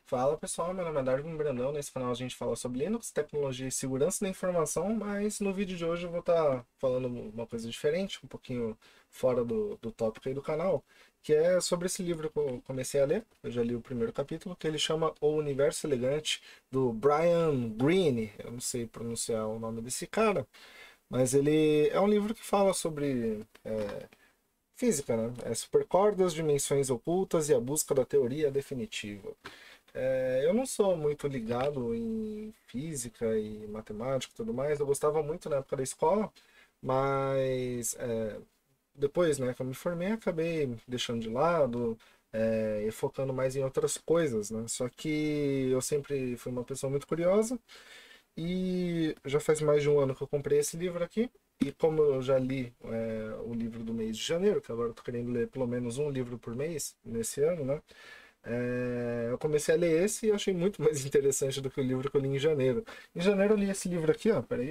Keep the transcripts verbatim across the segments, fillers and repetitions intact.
Fala pessoal, meu nome é Darwin Brandão. Nesse canal a gente fala sobre Linux, tecnologia e segurança da informação, mas no vídeo de hoje eu vou estar falando uma coisa diferente, um pouquinho fora do, do tópico aí do canal, que é sobre esse livro que eu comecei a ler. Eu já li o primeiro capítulo, que ele chama O Universo Elegante, do Brian Greene. Eu não sei pronunciar o nome desse cara, mas ele é um livro que fala sobre é, física, né? É supercordas, dimensões ocultas e a busca da teoria definitiva. É, eu não sou muito ligado em física e matemática e tudo mais. Eu gostava muito na época da escola, mas é, depois, né, que eu me formei, acabei deixando de lado, é, e focando mais em outras coisas, né? Só que eu sempre fui uma pessoa muito curiosa e já faz mais de um ano que eu comprei esse livro aqui. E como eu já li é, o livro do mês de janeiro, que agora eu tô querendo ler pelo menos um livro por mês nesse ano, né? É, eu comecei a ler esse e achei muito mais interessante do que o livro que eu li em janeiro. Em janeiro eu li esse livro aqui, ó, peraí.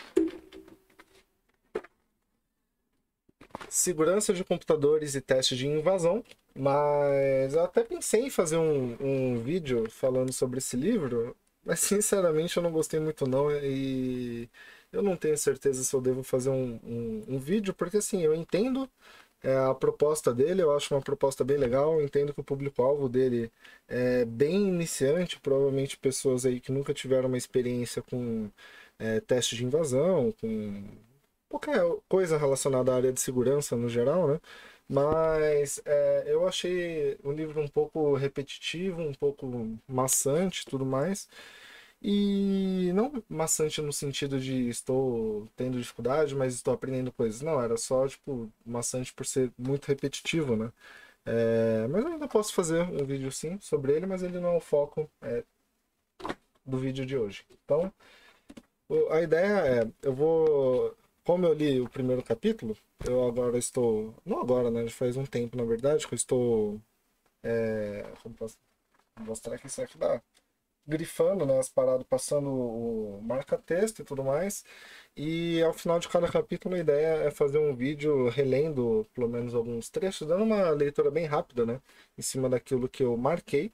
Segurança de computadores e teste de invasão. Mas eu até pensei em fazer um, um vídeo falando sobre esse livro, mas sinceramente eu não gostei muito não e eu não tenho certeza se eu devo fazer um, um, um vídeo, porque assim, eu entendo é, a proposta dele, eu acho uma proposta bem legal. Eu entendo que o público-alvo dele é bem iniciante, provavelmente pessoas aí que nunca tiveram uma experiência com é, teste de invasão, com qualquer coisa relacionada à área de segurança no geral, né? Mas é, eu achei o livro um pouco repetitivo, um pouco maçante e tudo mais. E não maçante no sentido de estou tendo dificuldade, mas estou aprendendo coisas. Não, era só, tipo, maçante por ser muito repetitivo, né? É, mas eu ainda posso fazer um vídeo sim sobre ele, mas ele não é o foco é, do vídeo de hoje. Então, o- a ideia é, eu vou. Como eu li o primeiro capítulo, eu agora estou. Não agora, né? Já faz um tempo, na verdade, que eu estou. É, como posso mostrar aqui? Será que dá? Grifando, né, as paradas, passando o marca-texto e tudo mais. E ao final de cada capítulo a ideia é fazer um vídeo relendo pelo menos alguns trechos, dando uma leitura bem rápida, né, em cima daquilo que eu marquei.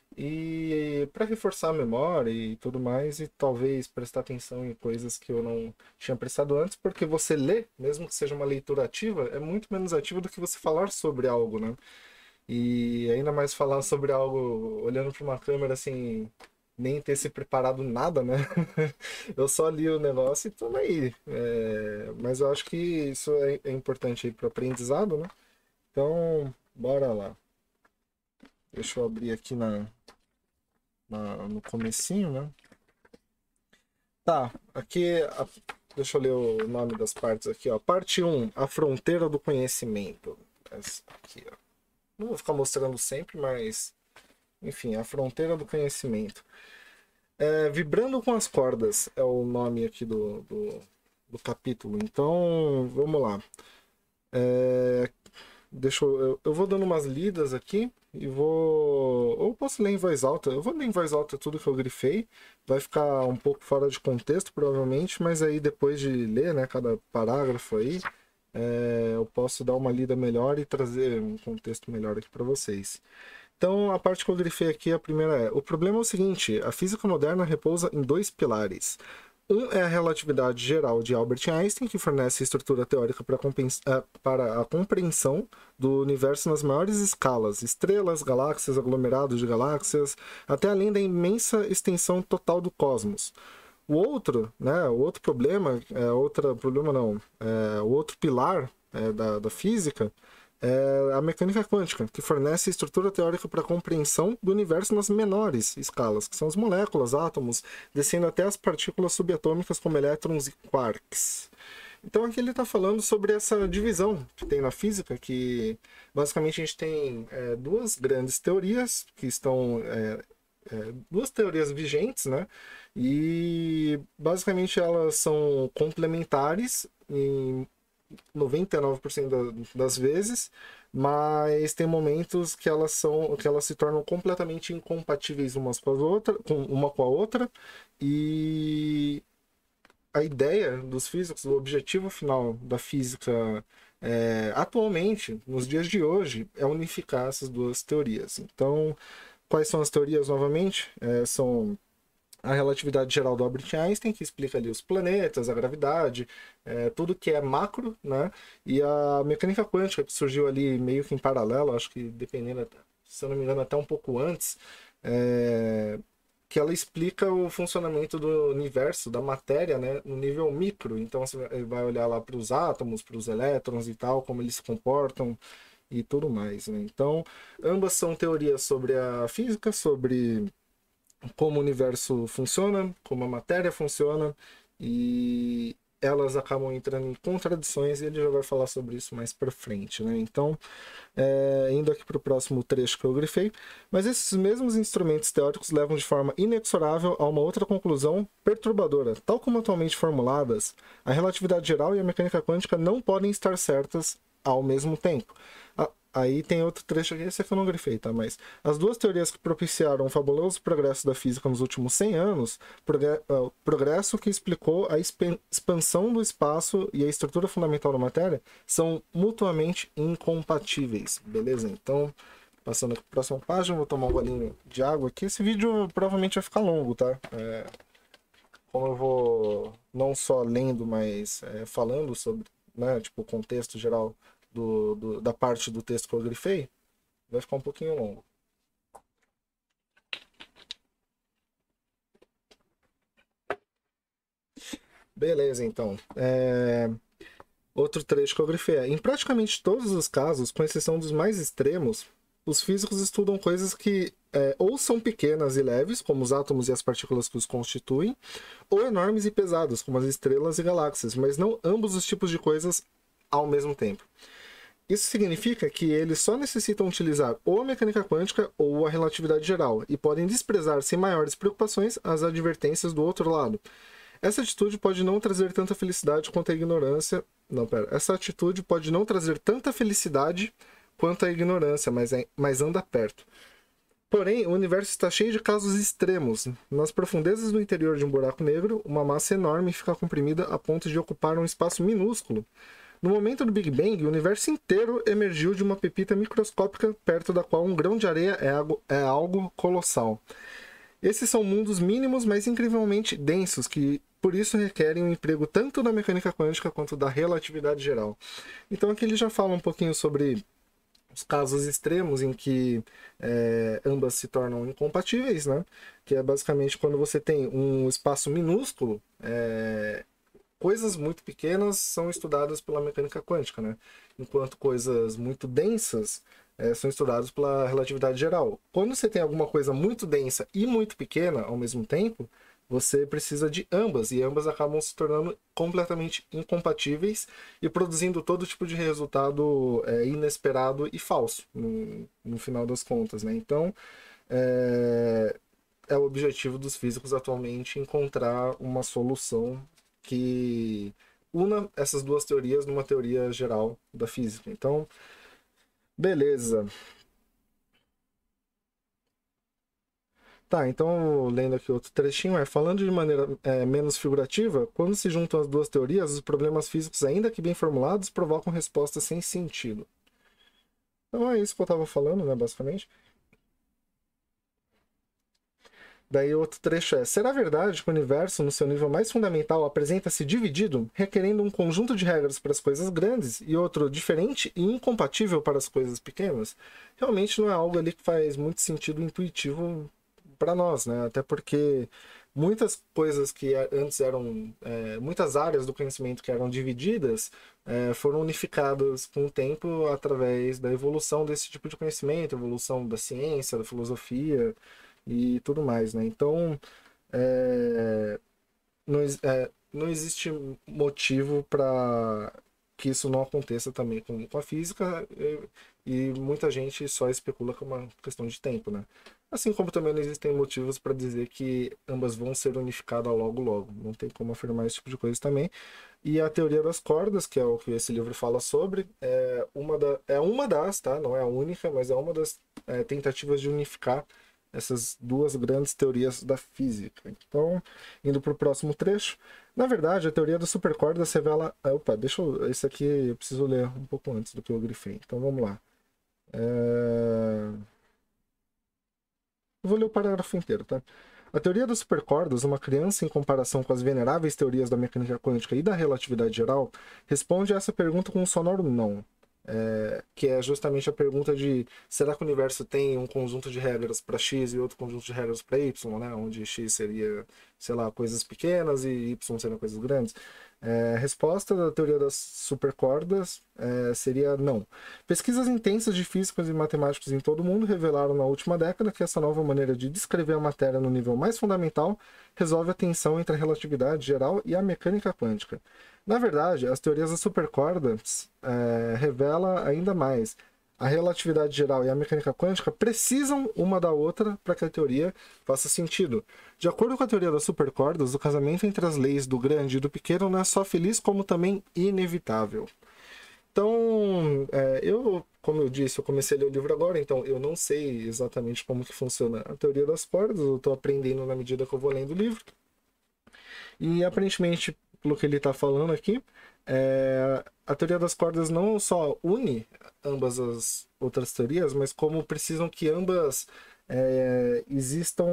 E para reforçar a memória e tudo mais, e talvez prestar atenção em coisas que eu não tinha prestado antes, porque você lê, mesmo que seja uma leitura ativa, é muito menos ativo do que você falar sobre algo, né? E ainda mais falar sobre algo olhando para uma câmera assim, nem ter se preparado nada, né? Eu só li o negócio e tô aí. É, mas eu acho que isso é, é importante aí para o aprendizado, né? Então, bora lá. Deixa eu abrir aqui na, na- no comecinho, né? Tá, aqui, a- deixa eu ler o nome das partes aqui, ó. Parte um, A Fronteira do Conhecimento. Essa aqui, ó. Não vou ficar mostrando sempre, mas enfim, A Fronteira do Conhecimento. É, Vibrando com as Cordas é o nome aqui do, do, do capítulo. Então, vamos lá. É, deixa eu, eu, eu vou dando umas lidas aqui e vou. Ou posso ler em voz alta. Eu vou ler em voz alta tudo que eu grifei. Vai ficar um pouco fora de contexto, provavelmente, mas aí depois de ler, né, cada parágrafo aí, é, eu posso dar uma lida melhor e trazer um contexto melhor aqui para vocês. Então, a parte que eu grifei aqui, a primeira é: o problema é o seguinte, a física moderna repousa em dois pilares. Um é a relatividade geral de Albert Einstein, que fornece estrutura teórica para, eh, para a compreensão do universo nas maiores escalas, estrelas, galáxias, aglomerados de galáxias, até além da imensa extensão total do cosmos. O outro, né, o outro problema, é, outra problema não, é, o outro pilar é, da, da física é a mecânica quântica, que fornece estrutura teórica para a compreensão do universo nas menores escalas, que são as moléculas, átomos, descendo até as partículas subatômicas como elétrons e quarks. Então aqui ele está falando sobre essa divisão que tem na física, que basicamente a gente tem é, duas grandes teorias que estão é, é, duas teorias vigentes, né? E basicamente elas são complementares em noventa e nove por cento das vezes, mas tem momentos que elas são que elas se tornam completamente incompatíveis umas com as outras, com uma com a outra, e a ideia dos físicos, o objetivo final da física é, atualmente, nos dias de hoje, é unificar essas duas teorias. Então, quais são as teorias novamente? É, são a relatividade geral do Albert Einstein, que explica ali os planetas, a gravidade, é, tudo que é macro, né? E a mecânica quântica, que surgiu ali meio que em paralelo, acho que dependendo, se eu não me engano, até um pouco antes, é, que ela explica o funcionamento do universo, da matéria, né, no nível micro. Então você vai olhar lá para os átomos, para os elétrons e tal, como eles se comportam e tudo mais, né? Então, ambas são teorias sobre a física, sobre como o universo funciona, como a matéria funciona, e elas acabam entrando em contradições, e ele já vai falar sobre isso mais para frente, né? Então, é, indo aqui para o próximo trecho que eu grifei, mas esses mesmos instrumentos teóricos levam de forma inexorável a uma outra conclusão perturbadora. Tal como atualmente formuladas, a relatividade geral e a mecânica quântica não podem estar certas ao mesmo tempo. A, Aí tem outro trecho aqui, esse aqui eu não grifei, tá? Mas as duas teorias que propiciaram o fabuloso progresso da física nos últimos cem anos, o progresso que explicou a expansão do espaço e a estrutura fundamental da matéria, são mutuamente incompatíveis, beleza? Então, passando aqui para a próxima página, vou tomar um golinho de água aqui. Esse vídeo provavelmente vai ficar longo, tá? É, como eu vou não só lendo, mas é, falando sobre, né, tipo, o contexto geral do, do, da parte do texto que eu grifei, vai ficar um pouquinho longo. Beleza, então. É... Outro trecho que eu grifei é: em praticamente todos os casos, com exceção dos mais extremos, os físicos estudam coisas que é, ou são pequenas e leves, como os átomos e as partículas que os constituem, ou enormes e pesadas, como as estrelas e galáxias, mas não ambos os tipos de coisas ao mesmo tempo. Isso significa que eles só necessitam utilizar ou a mecânica quântica ou a relatividade geral, e podem desprezar sem maiores preocupações as advertências do outro lado. Essa atitude pode não trazer tanta felicidade quanto a ignorância. Não, pera. Essa atitude pode não trazer tanta felicidade quanto a ignorância, mas, é... mas anda perto. Porém, o universo está cheio de casos extremos. Nas profundezas do interior de um buraco negro, uma massa enorme fica comprimida a ponto de ocupar um espaço minúsculo. No momento do Big Bang, o universo inteiro emergiu de uma pepita microscópica perto da qual um grão de areia é algo, é algo colossal. Esses são mundos mínimos, mas incrivelmente densos, que por isso requerem um emprego tanto da mecânica quântica quanto da relatividade geral. Então aqui ele já fala um pouquinho sobre os casos extremos em que é, ambas se tornam incompatíveis, né? Que é basicamente quando você tem um espaço minúsculo, é, coisas muito pequenas são estudadas pela mecânica quântica, né? Enquanto coisas muito densas é, são estudadas pela relatividade geral. Quando você tem alguma coisa muito densa e muito pequena ao mesmo tempo, você precisa de ambas, e ambas acabam se tornando completamente incompatíveis e produzindo todo tipo de resultado é, inesperado e falso, no, no final das contas, né? Então, é, é o objetivo dos físicos atualmente encontrar uma solução que una essas duas teorias numa teoria geral da física. Então, beleza. Tá, então, lendo aqui outro trechinho, é: falando de maneira é, menos figurativa, quando se juntam as duas teorias, os problemas físicos, ainda que bem formulados, provocam respostas sem sentido. Então é isso que eu estava falando, né, basicamente. Daí outro trecho é: será verdade que o universo, no seu nível mais fundamental, apresenta-se dividido, requerendo um conjunto de regras para as coisas grandes e outro diferente e incompatível para as coisas pequenas? Realmente não é algo ali que faz muito sentido intuitivo para nós, né? Até porque muitas coisas que antes eram, é, muitas áreas do conhecimento que eram divididas, é, foram unificadas com o tempo através da evolução desse tipo de conhecimento, evolução da ciência, da filosofia e tudo mais, né? Então, é, não, é, não existe motivo para que isso não aconteça também com, com a física, e, e muita gente só especula que é uma questão de tempo, né? Assim como também não existem motivos para dizer que ambas vão ser unificadas logo logo. Não tem como afirmar esse tipo de coisa também. E a teoria das cordas, que é o que esse livro fala sobre, é uma, da, é uma das, tá? Não é a única, mas é uma das é, tentativas de unificar essas duas grandes teorias da física. Então, indo para o próximo trecho. Na verdade, a teoria das supercordas revela... Opa, deixa eu... Esse aqui eu preciso ler um pouco antes do que eu grifei. Então, vamos lá. É... Eu vou ler o parágrafo inteiro, tá? A teoria das supercordas, uma criança em comparação com as veneráveis teorias da mecânica quântica e da relatividade geral, responde a essa pergunta com um sonoro não. É, que é justamente a pergunta de será que o universo tem um conjunto de regras para X e outro conjunto de regras para Y, né? Onde X seria, sei lá, coisas pequenas e Y seriam coisas grandes. É, a resposta da teoria das supercordas é, seria não. Pesquisas intensas de físicos e matemáticos em todo o mundo revelaram na última década que essa nova maneira de descrever a matéria no nível mais fundamental resolve a tensão entre a relatividade geral e a mecânica quântica. Na verdade, as teorias das supercordas é, revelam ainda mais. A relatividade geral e a mecânica quântica precisam uma da outra para que a teoria faça sentido. De acordo com a teoria das supercordas, o casamento entre as leis do grande e do pequeno não é só feliz, como também inevitável. Então, é, eu, como eu disse, eu comecei a ler o livro agora, então eu não sei exatamente como que funciona a teoria das cordas, eu estou aprendendo na medida que eu vou lendo o livro. E aparentemente, pelo que ele está falando aqui, é, a teoria das cordas não só une ambas as outras teorias, mas como precisam que ambas é, existam...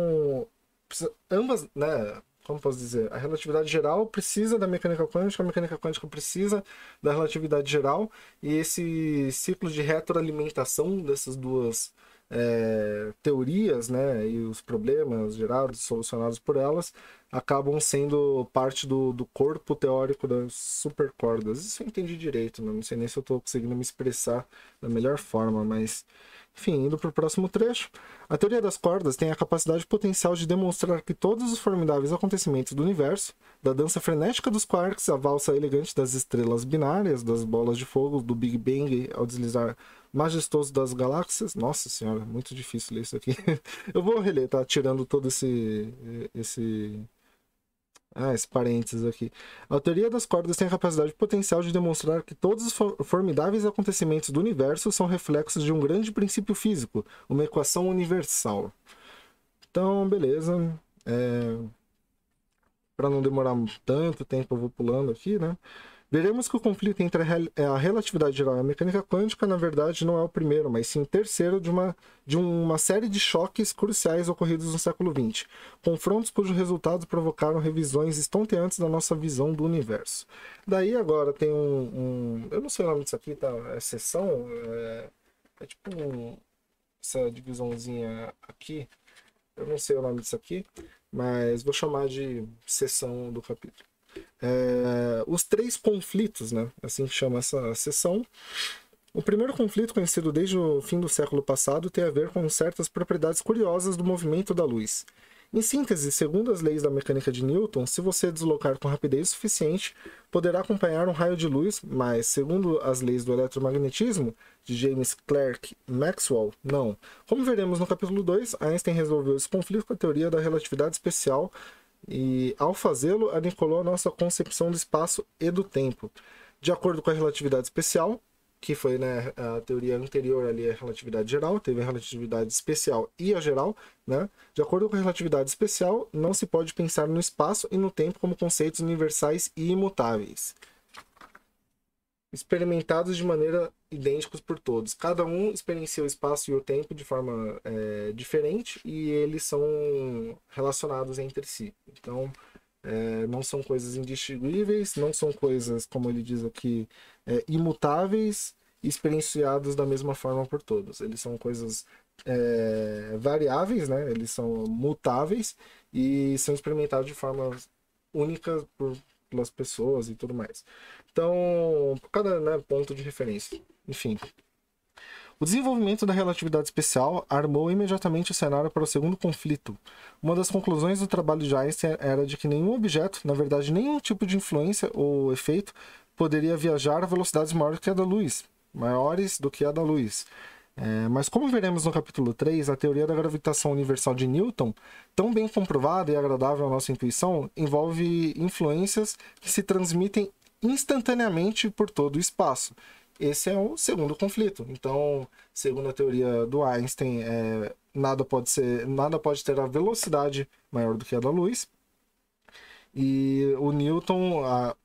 Ambas, né? Como posso dizer? A relatividade geral precisa da mecânica quântica, a mecânica quântica precisa da relatividade geral, e esse ciclo de retroalimentação dessas duas é, teorias, né, e os problemas gerados, solucionados por elas, acabam sendo parte do, do corpo teórico das supercordas. Isso eu entendi direito, né? Não sei nem se eu estou conseguindo me expressar da melhor forma, mas... Enfim, indo para o próximo trecho. A teoria das cordas tem a capacidade potencial de demonstrar que todos os formidáveis acontecimentos do universo, da dança frenética dos quarks, à valsa elegante das estrelas binárias, das bolas de fogo, do Big Bang ao deslizar majestoso das galáxias... Nossa senhora, muito difícil ler isso aqui. Eu vou reler, tá? Tirando todo esse... esse... Ah, esse parênteses aqui. A teoria das cordas tem a capacidade potencial de demonstrar que todos os formidáveis acontecimentos do universo são reflexos de um grande princípio físico, uma equação universal. Então, beleza. É... Para não demorar tanto tempo, eu vou pulando aqui, né? Veremos que o conflito entre a relatividade geral e a mecânica quântica, na verdade, não é o primeiro, mas sim o terceiro de uma, de uma série de choques cruciais ocorridos no século vinte. Confrontos cujos resultados provocaram revisões estonteantes da nossa visão do universo. Daí agora tem um... um eu não sei o nome disso aqui, tá? É seção? É, é tipo um, essa divisãozinha aqui. Eu não sei o nome disso aqui, mas vou chamar de seção do capítulo. É, os três conflitos, né? Assim que chama essa seção. O primeiro conflito, conhecido desde o fim do século passado, tem a ver com certas propriedades curiosas do movimento da luz. Em síntese, segundo as leis da mecânica de Newton, se você deslocar com rapidez suficiente, poderá acompanhar um raio de luz, mas, segundo as leis do eletromagnetismo, de James Clerk Maxwell, não. Como veremos no capítulo dois, Einstein resolveu esse conflito com a teoria da relatividade especial, e, ao fazê-lo, aniquilou a nossa concepção do espaço e do tempo. De acordo com a relatividade especial, que foi, né, a teoria anterior ali, a relatividade geral, teve a relatividade especial e a geral, né? De acordo com a relatividade especial, não se pode pensar no espaço e no tempo como conceitos universais e imutáveis, experimentados de maneira idênticos por todos. Cada um experiencia o espaço e o tempo de forma é, diferente e eles são relacionados entre si. Então, é, não são coisas indistinguíveis, não são coisas, como ele diz aqui, é, imutáveis e experienciados da mesma forma por todos. Eles são coisas é, variáveis, né? Eles são mutáveis e são experimentados de forma única por, pelas pessoas e tudo mais. Então, cada, né, ponto de referência. Enfim. O desenvolvimento da relatividade especial armou imediatamente o cenário para o segundo conflito. Uma das conclusões do trabalho de Einstein era de que nenhum objeto, na verdade nenhum tipo de influência ou efeito, poderia viajar a velocidades maiores que a da luz, maiores do que a da luz. É, mas como veremos no capítulo três, a teoria da gravitação universal de Newton, tão bem comprovada e agradável à nossa intuição, envolve influências que se transmitem instantaneamente por todo o espaço. Esse é o segundo conflito. Então, segundo a teoria do Einstein, é, nada pode ser, nada pode ter a velocidade maior do que a da luz. E o Newton, a,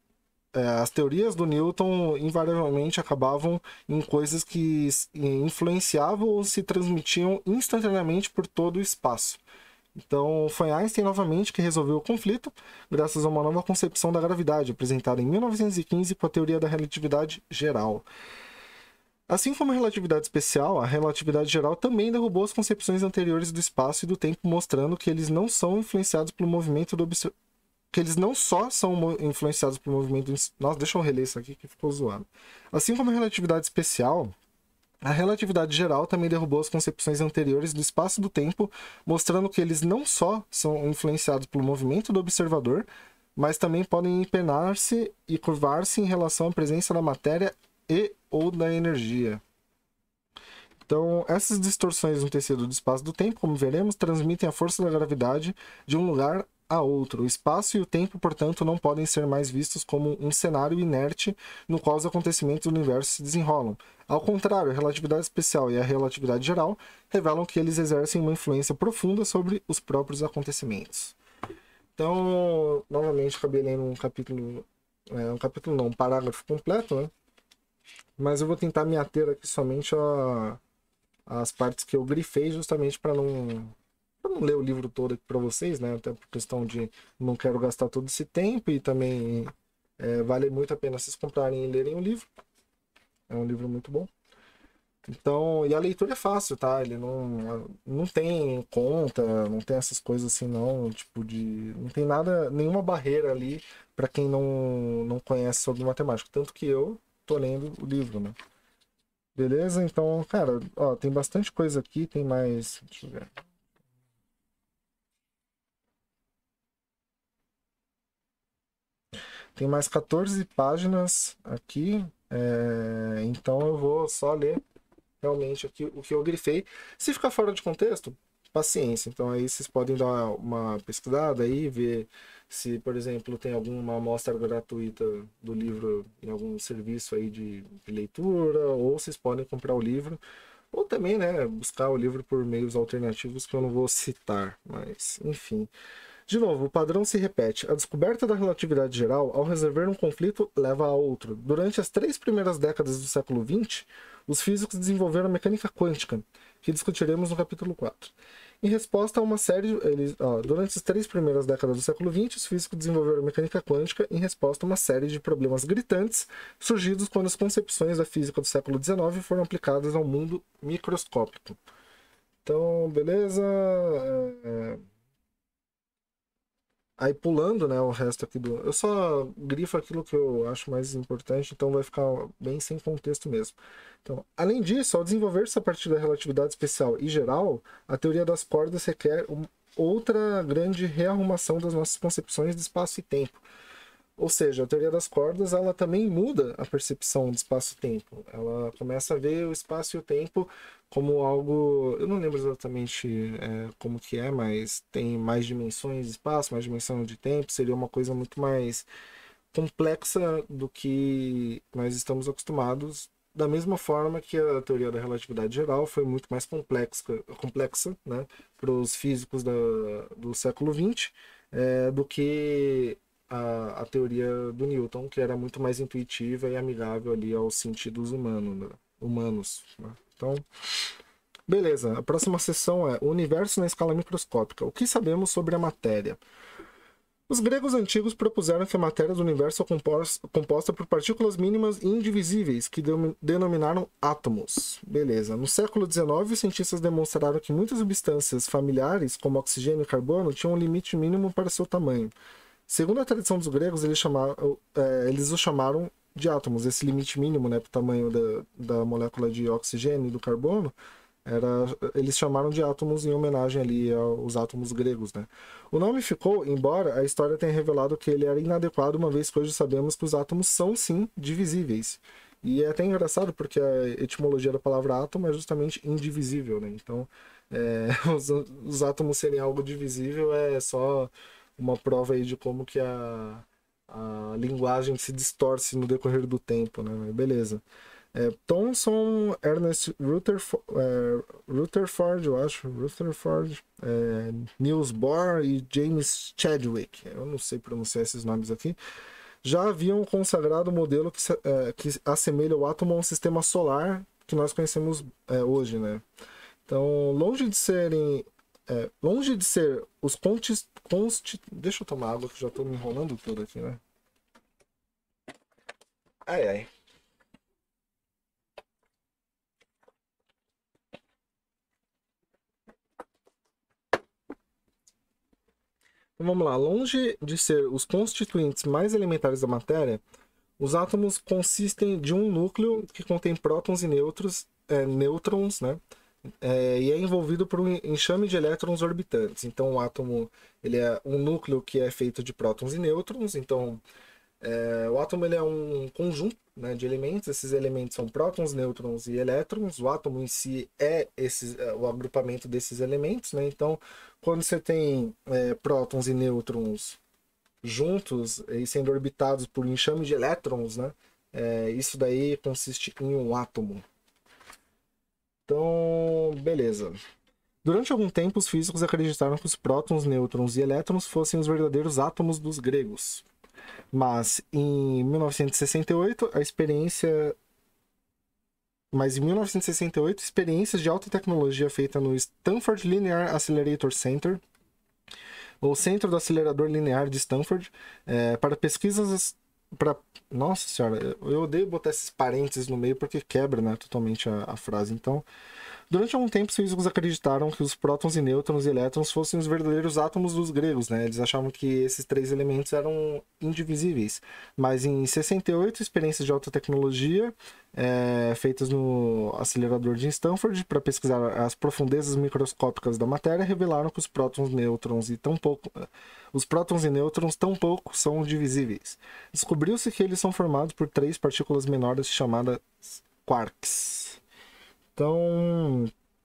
é, as teorias do Newton invariavelmente acabavam em coisas que influenciavam ou se transmitiam instantaneamente por todo o espaço. Então, foi Einstein novamente que resolveu o conflito, graças a uma nova concepção da gravidade, apresentada em mil novecentos e quinze com a teoria da relatividade geral. Assim como a relatividade especial, a relatividade geral também derrubou as concepções anteriores do espaço e do tempo, mostrando que eles não são influenciados pelo movimento do observador. Que eles não só são influenciados pelo movimento... Nossa, deixa eu reler isso aqui que ficou zoado. Assim como a relatividade especial, a relatividade geral também derrubou as concepções anteriores do espaço e do tempo, mostrando que eles não só são influenciados pelo movimento do observador, mas também podem empenar-se e curvar-se em relação à presença da matéria e ou da energia. Então, essas distorções no tecido do espaço e do tempo, como veremos, transmitem a força da gravidade de um lugar a outro. O espaço e o tempo, portanto, não podem ser mais vistos como um cenário inerte no qual os acontecimentos do universo se desenrolam. Ao contrário, a relatividade especial e a relatividade geral revelam que eles exercem uma influência profunda sobre os próprios acontecimentos. Então, novamente, acabei lendo um capítulo, é, um capítulo não, um parágrafo completo, né? Mas eu vou tentar me ater aqui somente a, as partes que eu grifei, justamente para não, pra não ler o livro todo aqui para vocês, né? Até por questão de não quero gastar todo esse tempo e também é, vale muito a pena vocês comprarem e lerem o livro. É um livro muito bom. Então, e a leitura é fácil, tá? Ele não, não tem conta, não tem essas coisas assim, não. Tipo, de. Não tem nada, nenhuma barreira ali para quem não, não conhece sobre matemática. Tanto que eu tô lendo o livro, né? Beleza? Então, cara, ó, tem bastante coisa aqui, tem mais. Deixa eu ver. Tem mais quatorze páginas aqui. É, então eu vou só ler realmente aqui o que eu grifei. Se ficar fora de contexto, paciência. Então aí vocês podem dar uma pesquisada aí, ver se, por exemplo, tem alguma amostra gratuita do livro em algum serviço aí de, de leitura, ou vocês podem comprar o livro, ou também, né, buscar o livro por meios alternativos que eu não vou citar, mas enfim. De novo, o padrão se repete. A descoberta da relatividade geral, ao resolver um conflito, leva a outro. Durante as três primeiras décadas do século vinte, os físicos desenvolveram a mecânica quântica, que discutiremos no capítulo quatro. Em resposta a uma série... Eles, ó, durante as três primeiras décadas do século vinte, os físicos desenvolveram a mecânica quântica em resposta a uma série de problemas gritantes surgidos quando as concepções da física do século dezenove foram aplicadas ao mundo microscópico. Então, beleza... É... Aí pulando, né, o resto aqui do... Eu só grifo aquilo que eu acho mais importante, então vai ficar bem sem contexto mesmo. Então, além disso, ao desenvolver-se a partir da relatividade especial e geral, a teoria das cordas requer um... outra grande rearrumação das nossas concepções de espaço e tempo. Ou seja, a teoria das cordas, ela também muda a percepção de espaço e tempo. Ela começa a ver o espaço e o tempo como algo... Eu não lembro exatamente é, como que é, mas tem mais dimensões de espaço, mais dimensão de tempo. Seria uma coisa muito mais complexa do que nós estamos acostumados. Da mesma forma que a teoria da relatividade geral foi muito mais complexa, complexa, né, para os físicos da, do século vinte é, do que a, a teoria do Newton, que era muito mais intuitiva e amigável ali aos sentidos humano, né? humanos. Né? Então, beleza. A próxima sessão é o universo na escala microscópica. O que sabemos sobre a matéria? Os gregos antigos propuseram que a matéria do universo é composta por partículas mínimas e indivisíveis, que denominaram átomos. Beleza. No século dezenove, os cientistas demonstraram que muitas substâncias familiares, como oxigênio e carbono, tinham um limite mínimo para seu tamanho. Segundo a tradição dos gregos, eles, chamaram, é, eles o chamaram de átomos. Esse limite mínimo, né, para o tamanho da, da molécula de oxigênio e do carbono, era, eles chamaram de átomos em homenagem ali aos átomos gregos, né? O nome ficou, embora a história tenha revelado que ele era inadequado, uma vez que hoje sabemos que os átomos são, sim, divisíveis. E é até engraçado, porque a etimologia da palavra átomo é justamente indivisível, né? Então, é, os, os átomos serem algo divisível é só uma prova aí de como que a, a linguagem se distorce no decorrer do tempo, né? Beleza. É, Thomson, Ernest Rutherford, é, Rutherford, eu acho, Rutherford, é, Niels Bohr e James Chadwick. Eu não sei pronunciar esses nomes aqui. já haviam consagrado um modelo que, se, é, que assemelha o átomo a um sistema solar que nós conhecemos é, hoje, né? Então, longe de serem... É, longe de ser os contis, consti... Deixa eu tomar água que já tô me enrolando tudo aqui, né? Ai, ai. Então, vamos lá. Longe de ser os constituintes mais elementares da matéria, os átomos consistem de um núcleo que contém prótons e nêutrons, é, nêutrons, né? É, e é envolvido por um enxame de elétrons orbitantes. Então, o átomo ele é um núcleo que é feito de prótons e nêutrons. Então, é, o átomo ele é um conjunto, né, de elementos. Esses elementos são prótons, nêutrons e elétrons. O átomo em si é, esse, é o agrupamento desses elementos, né? Então, quando você tem é, prótons e nêutrons juntos e sendo orbitados por um enxame de elétrons, né? É, isso daí consiste em um átomo. Então, beleza. Durante algum tempo, os físicos acreditaram que os prótons, nêutrons e elétrons fossem os verdadeiros átomos dos gregos. Mas em mil novecentos e sessenta e oito, a experiência. Mas em mil novecentos e sessenta e oito, experiências de alta tecnologia feitas no Stanford Linear Accelerator Center, ou Centro do Acelerador Linear de Stanford, é, para pesquisas. Pra... Nossa senhora, eu odeio botar esses parênteses no meio porque quebra, né, totalmente a, a frase. Então, durante algum tempo, os físicos acreditaram que os prótons e nêutrons e elétrons fossem os verdadeiros átomos dos gregos, né? Eles achavam que esses três elementos eram indivisíveis. Mas em sessenta e oito, experiências de alta tecnologia é, feitas no acelerador de Stanford para pesquisar as profundezas microscópicas da matéria revelaram que os prótons, nêutrons e tão pouco, os prótons e nêutrons tão pouco são divisíveis. Descobriu-se que eles são formados por três partículas menores chamadas quarks. Então,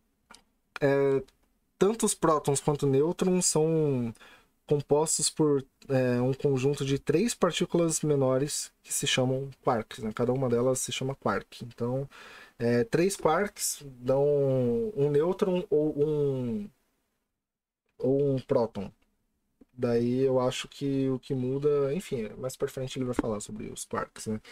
é, tanto os prótons quanto nêutrons são compostos por é, um conjunto de três partículas menores que se chamam quarks, né? Cada uma delas se chama quark. Então, é, três quarks dão um nêutron ou um, ou um próton. Daí eu acho que o que muda, enfim, mais pra frente ele vai falar sobre os quarks, né?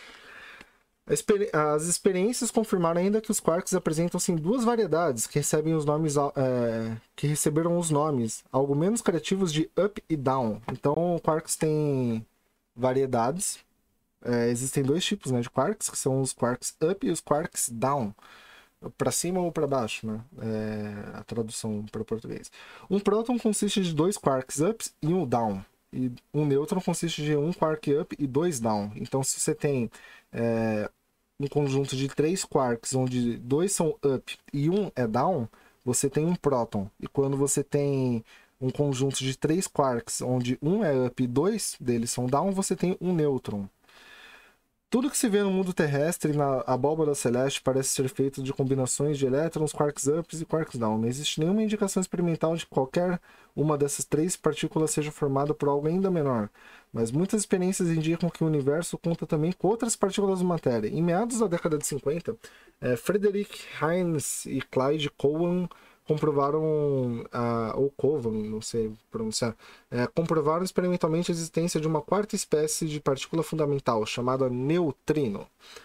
As experiências confirmaram ainda que os quarks apresentam-se em duas variedades que recebem os nomes é, que receberam os nomes algo menos criativos de up e down. Então, quarks têm variedades. É, existem dois tipos, né, de quarks, que são os quarks up e os quarks down, para cima ou para baixo, né? É, a tradução para português. Um próton consiste de dois quarks up e um down. E um nêutron consiste de um quark up e dois down. Então, se você tem é, um conjunto de três quarks, onde dois são up e um é down, você tem um próton. E quando você tem um conjunto de três quarks, onde um é up e dois deles são down, você tem um nêutron. Tudo que se vê no mundo terrestre e na abóbora celeste parece ser feito de combinações de elétrons, quarks ups e quarks down. Não existe nenhuma indicação experimental de que qualquer uma dessas três partículas seja formada por algo ainda menor. Mas muitas experiências indicam que o universo conta também com outras partículas de matéria. Em meados da década de cinquenta, eh, Frederick Hines e Clyde Cowan comprovaram, a, ou Cowan, não sei pronunciar, é, comprovaram experimentalmente a existência de uma quarta espécie de partícula fundamental, chamada neutrino.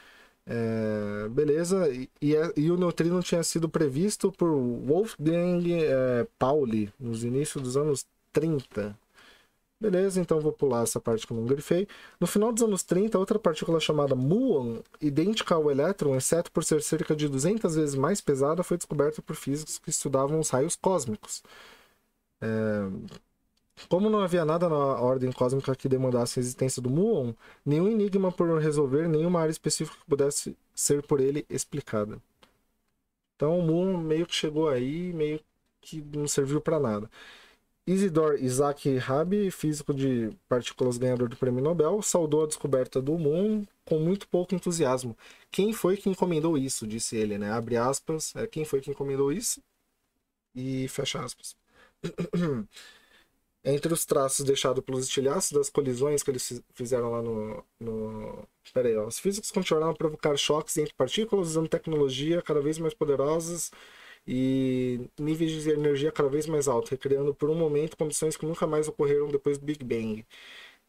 É, beleza, e, e, e o neutrino tinha sido previsto por Wolfgang é, Pauli nos inícios dos anos trinta. Beleza, então vou pular essa parte que eu não grifei. No final dos anos trinta, outra partícula chamada muon, idêntica ao elétron, exceto por ser cerca de duzentas vezes mais pesada, foi descoberta por físicos que estudavam os raios cósmicos. É... Como não havia nada na ordem cósmica que demandasse a existência do muon, nenhum enigma por resolver, nenhuma área específica que pudesse ser por ele explicada. Então o muon meio que chegou aí, meio que não serviu para nada. Isidor Isaac Rabi, físico de partículas ganhador do Prêmio Nobel, saudou a descoberta do muon com muito pouco entusiasmo. Quem foi que encomendou isso? Disse ele, né? Abre aspas. É, quem foi que encomendou isso? E fecha aspas. Entre os traços deixados pelos estilhaços das colisões que eles fizeram lá no... no... Pera aí, ó. Os físicos continuaram a provocar choques entre partículas usando tecnologia cada vez mais poderosas e níveis de energia cada vez mais altos, recriando por um momento condições que nunca mais ocorreram depois do Big Bang.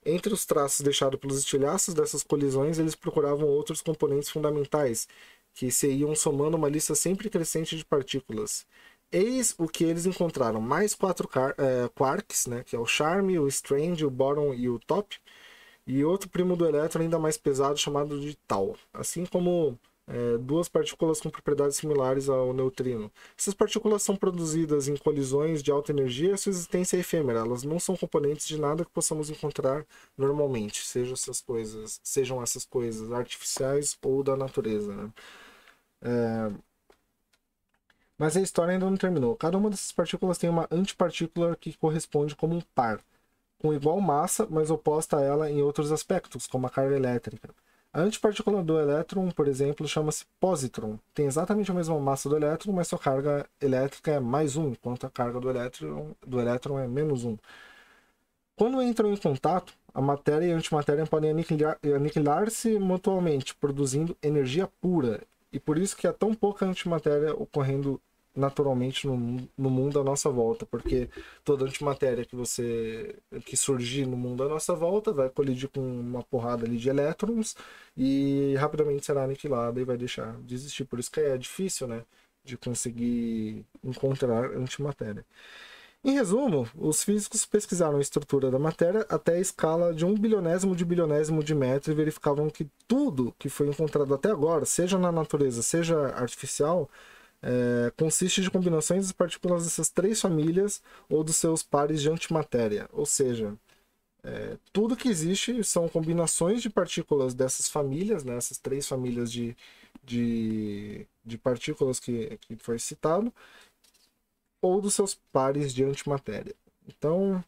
Entre os traços deixados pelos estilhaços dessas colisões, eles procuravam outros componentes fundamentais, que se iam somando uma lista sempre crescente de partículas. Eis o que eles encontraram: mais quatro é, quarks, né, que é o Charme, o Strange, o Boron e o Top, e outro primo do elétron ainda mais pesado chamado de Tau, assim como é, duas partículas com propriedades similares ao neutrino. Essas partículas são produzidas em colisões de alta energia e sua existência é efêmera. Elas não são componentes de nada que possamos encontrar normalmente, sejam essas coisas, sejam essas coisas artificiais ou da natureza, né? É... Mas a história ainda não terminou. Cada uma dessas partículas tem uma antipartícula que corresponde como um par, com igual massa, mas oposta a ela em outros aspectos, como a carga elétrica. A antipartícula do elétron, por exemplo, chama-se positron. Tem exatamente a mesma massa do elétron, mas sua carga elétrica é mais um, enquanto a carga do elétron, do elétron é menos um. Quando entram em contato, a matéria e a antimatéria podem aniquilar, aniquilar-se mutuamente, produzindo energia pura. E por isso que há tão pouca antimatéria ocorrendo naturalmente no, no mundo à nossa volta, porque toda antimatéria que você que surgir no mundo à nossa volta vai colidir com uma porrada ali de elétrons e rapidamente será aniquilada e vai deixar de existir. Por isso que é difícil, né, de conseguir encontrar antimatéria. Em resumo, os físicos pesquisaram a estrutura da matéria até a escala de um bilionésimo de bilionésimo de metro e verificavam que tudo que foi encontrado até agora, seja na natureza, seja artificial, É, consiste de combinações das partículas dessas três famílias ou dos seus pares de antimatéria. Ou seja, é, tudo que existe são combinações de partículas dessas famílias, né, essas três famílias de, de, de partículas que, que foi citado, ou dos seus pares de antimatéria. Então,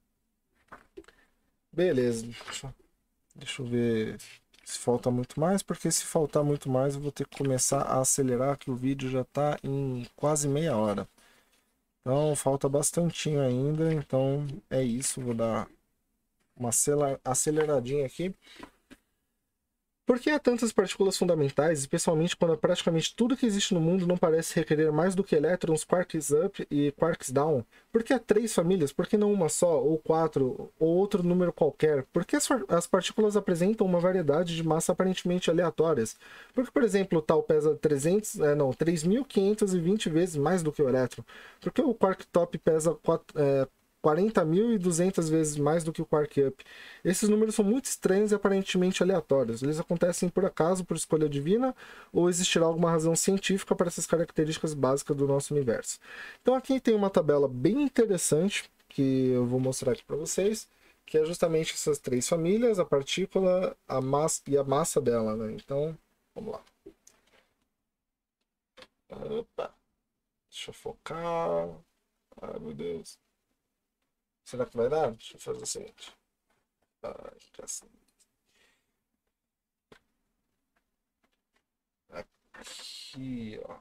beleza. Deixa, deixa eu ver se falta muito mais, porque se faltar muito mais eu vou ter que começar a acelerar, que o vídeo já está em quase meia hora. Então falta bastantinho ainda, então é isso, vou dar uma aceleradinha aqui. Por que há tantas partículas fundamentais, especialmente quando praticamente tudo que existe no mundo não parece requerer mais do que elétrons, quarks up e quarks down? Por que há três famílias? Por que não uma só, ou quatro, ou outro número qualquer? Por que as, as partículas apresentam uma variedade de massa aparentemente aleatórias? Por que, por exemplo, o tal pesa trezentos, é, não, três mil quinhentas e vinte vezes mais do que o elétron? Por que o quark top pesa quatro, é, quarenta mil e duzentas vezes mais do que o quark up? Esses números são muito estranhos e aparentemente aleatórios. Eles acontecem por acaso, por escolha divina, ou existirá alguma razão científica para essas características básicas do nosso universo? Então aqui tem uma tabela bem interessante que eu vou mostrar aqui para vocês, que é justamente essas três famílias, a partícula, a massa e a massa dela, né? Então, vamos lá. Opa. Deixa eu focar. Ai, meu Deus. Será que vai dar? Deixa eu fazer o seguinte. Ai, cacete. Aqui, ó.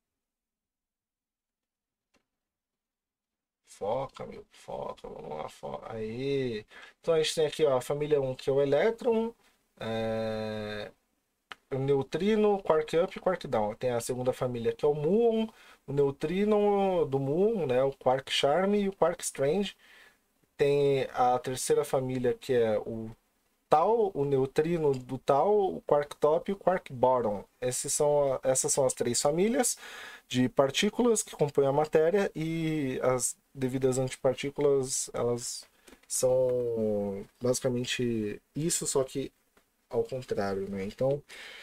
Foca, meu. Foca. Vamos lá, foca. Aí. Então a gente tem aqui, ó, a família um, que é o elétron, é... o neutrino, quark up e quark down. Tem a segunda família, que é o muon, o neutrino do muon, né, o quark charme e o quark strange. Tem a terceira família, que é o Tau, o neutrino do Tau, o quark top e o quark bottom. Esses são, essas são as três famílias de partículas que compõem a matéria, e as devidas antipartículas, elas são basicamente isso, só que ao contrário, né? Então,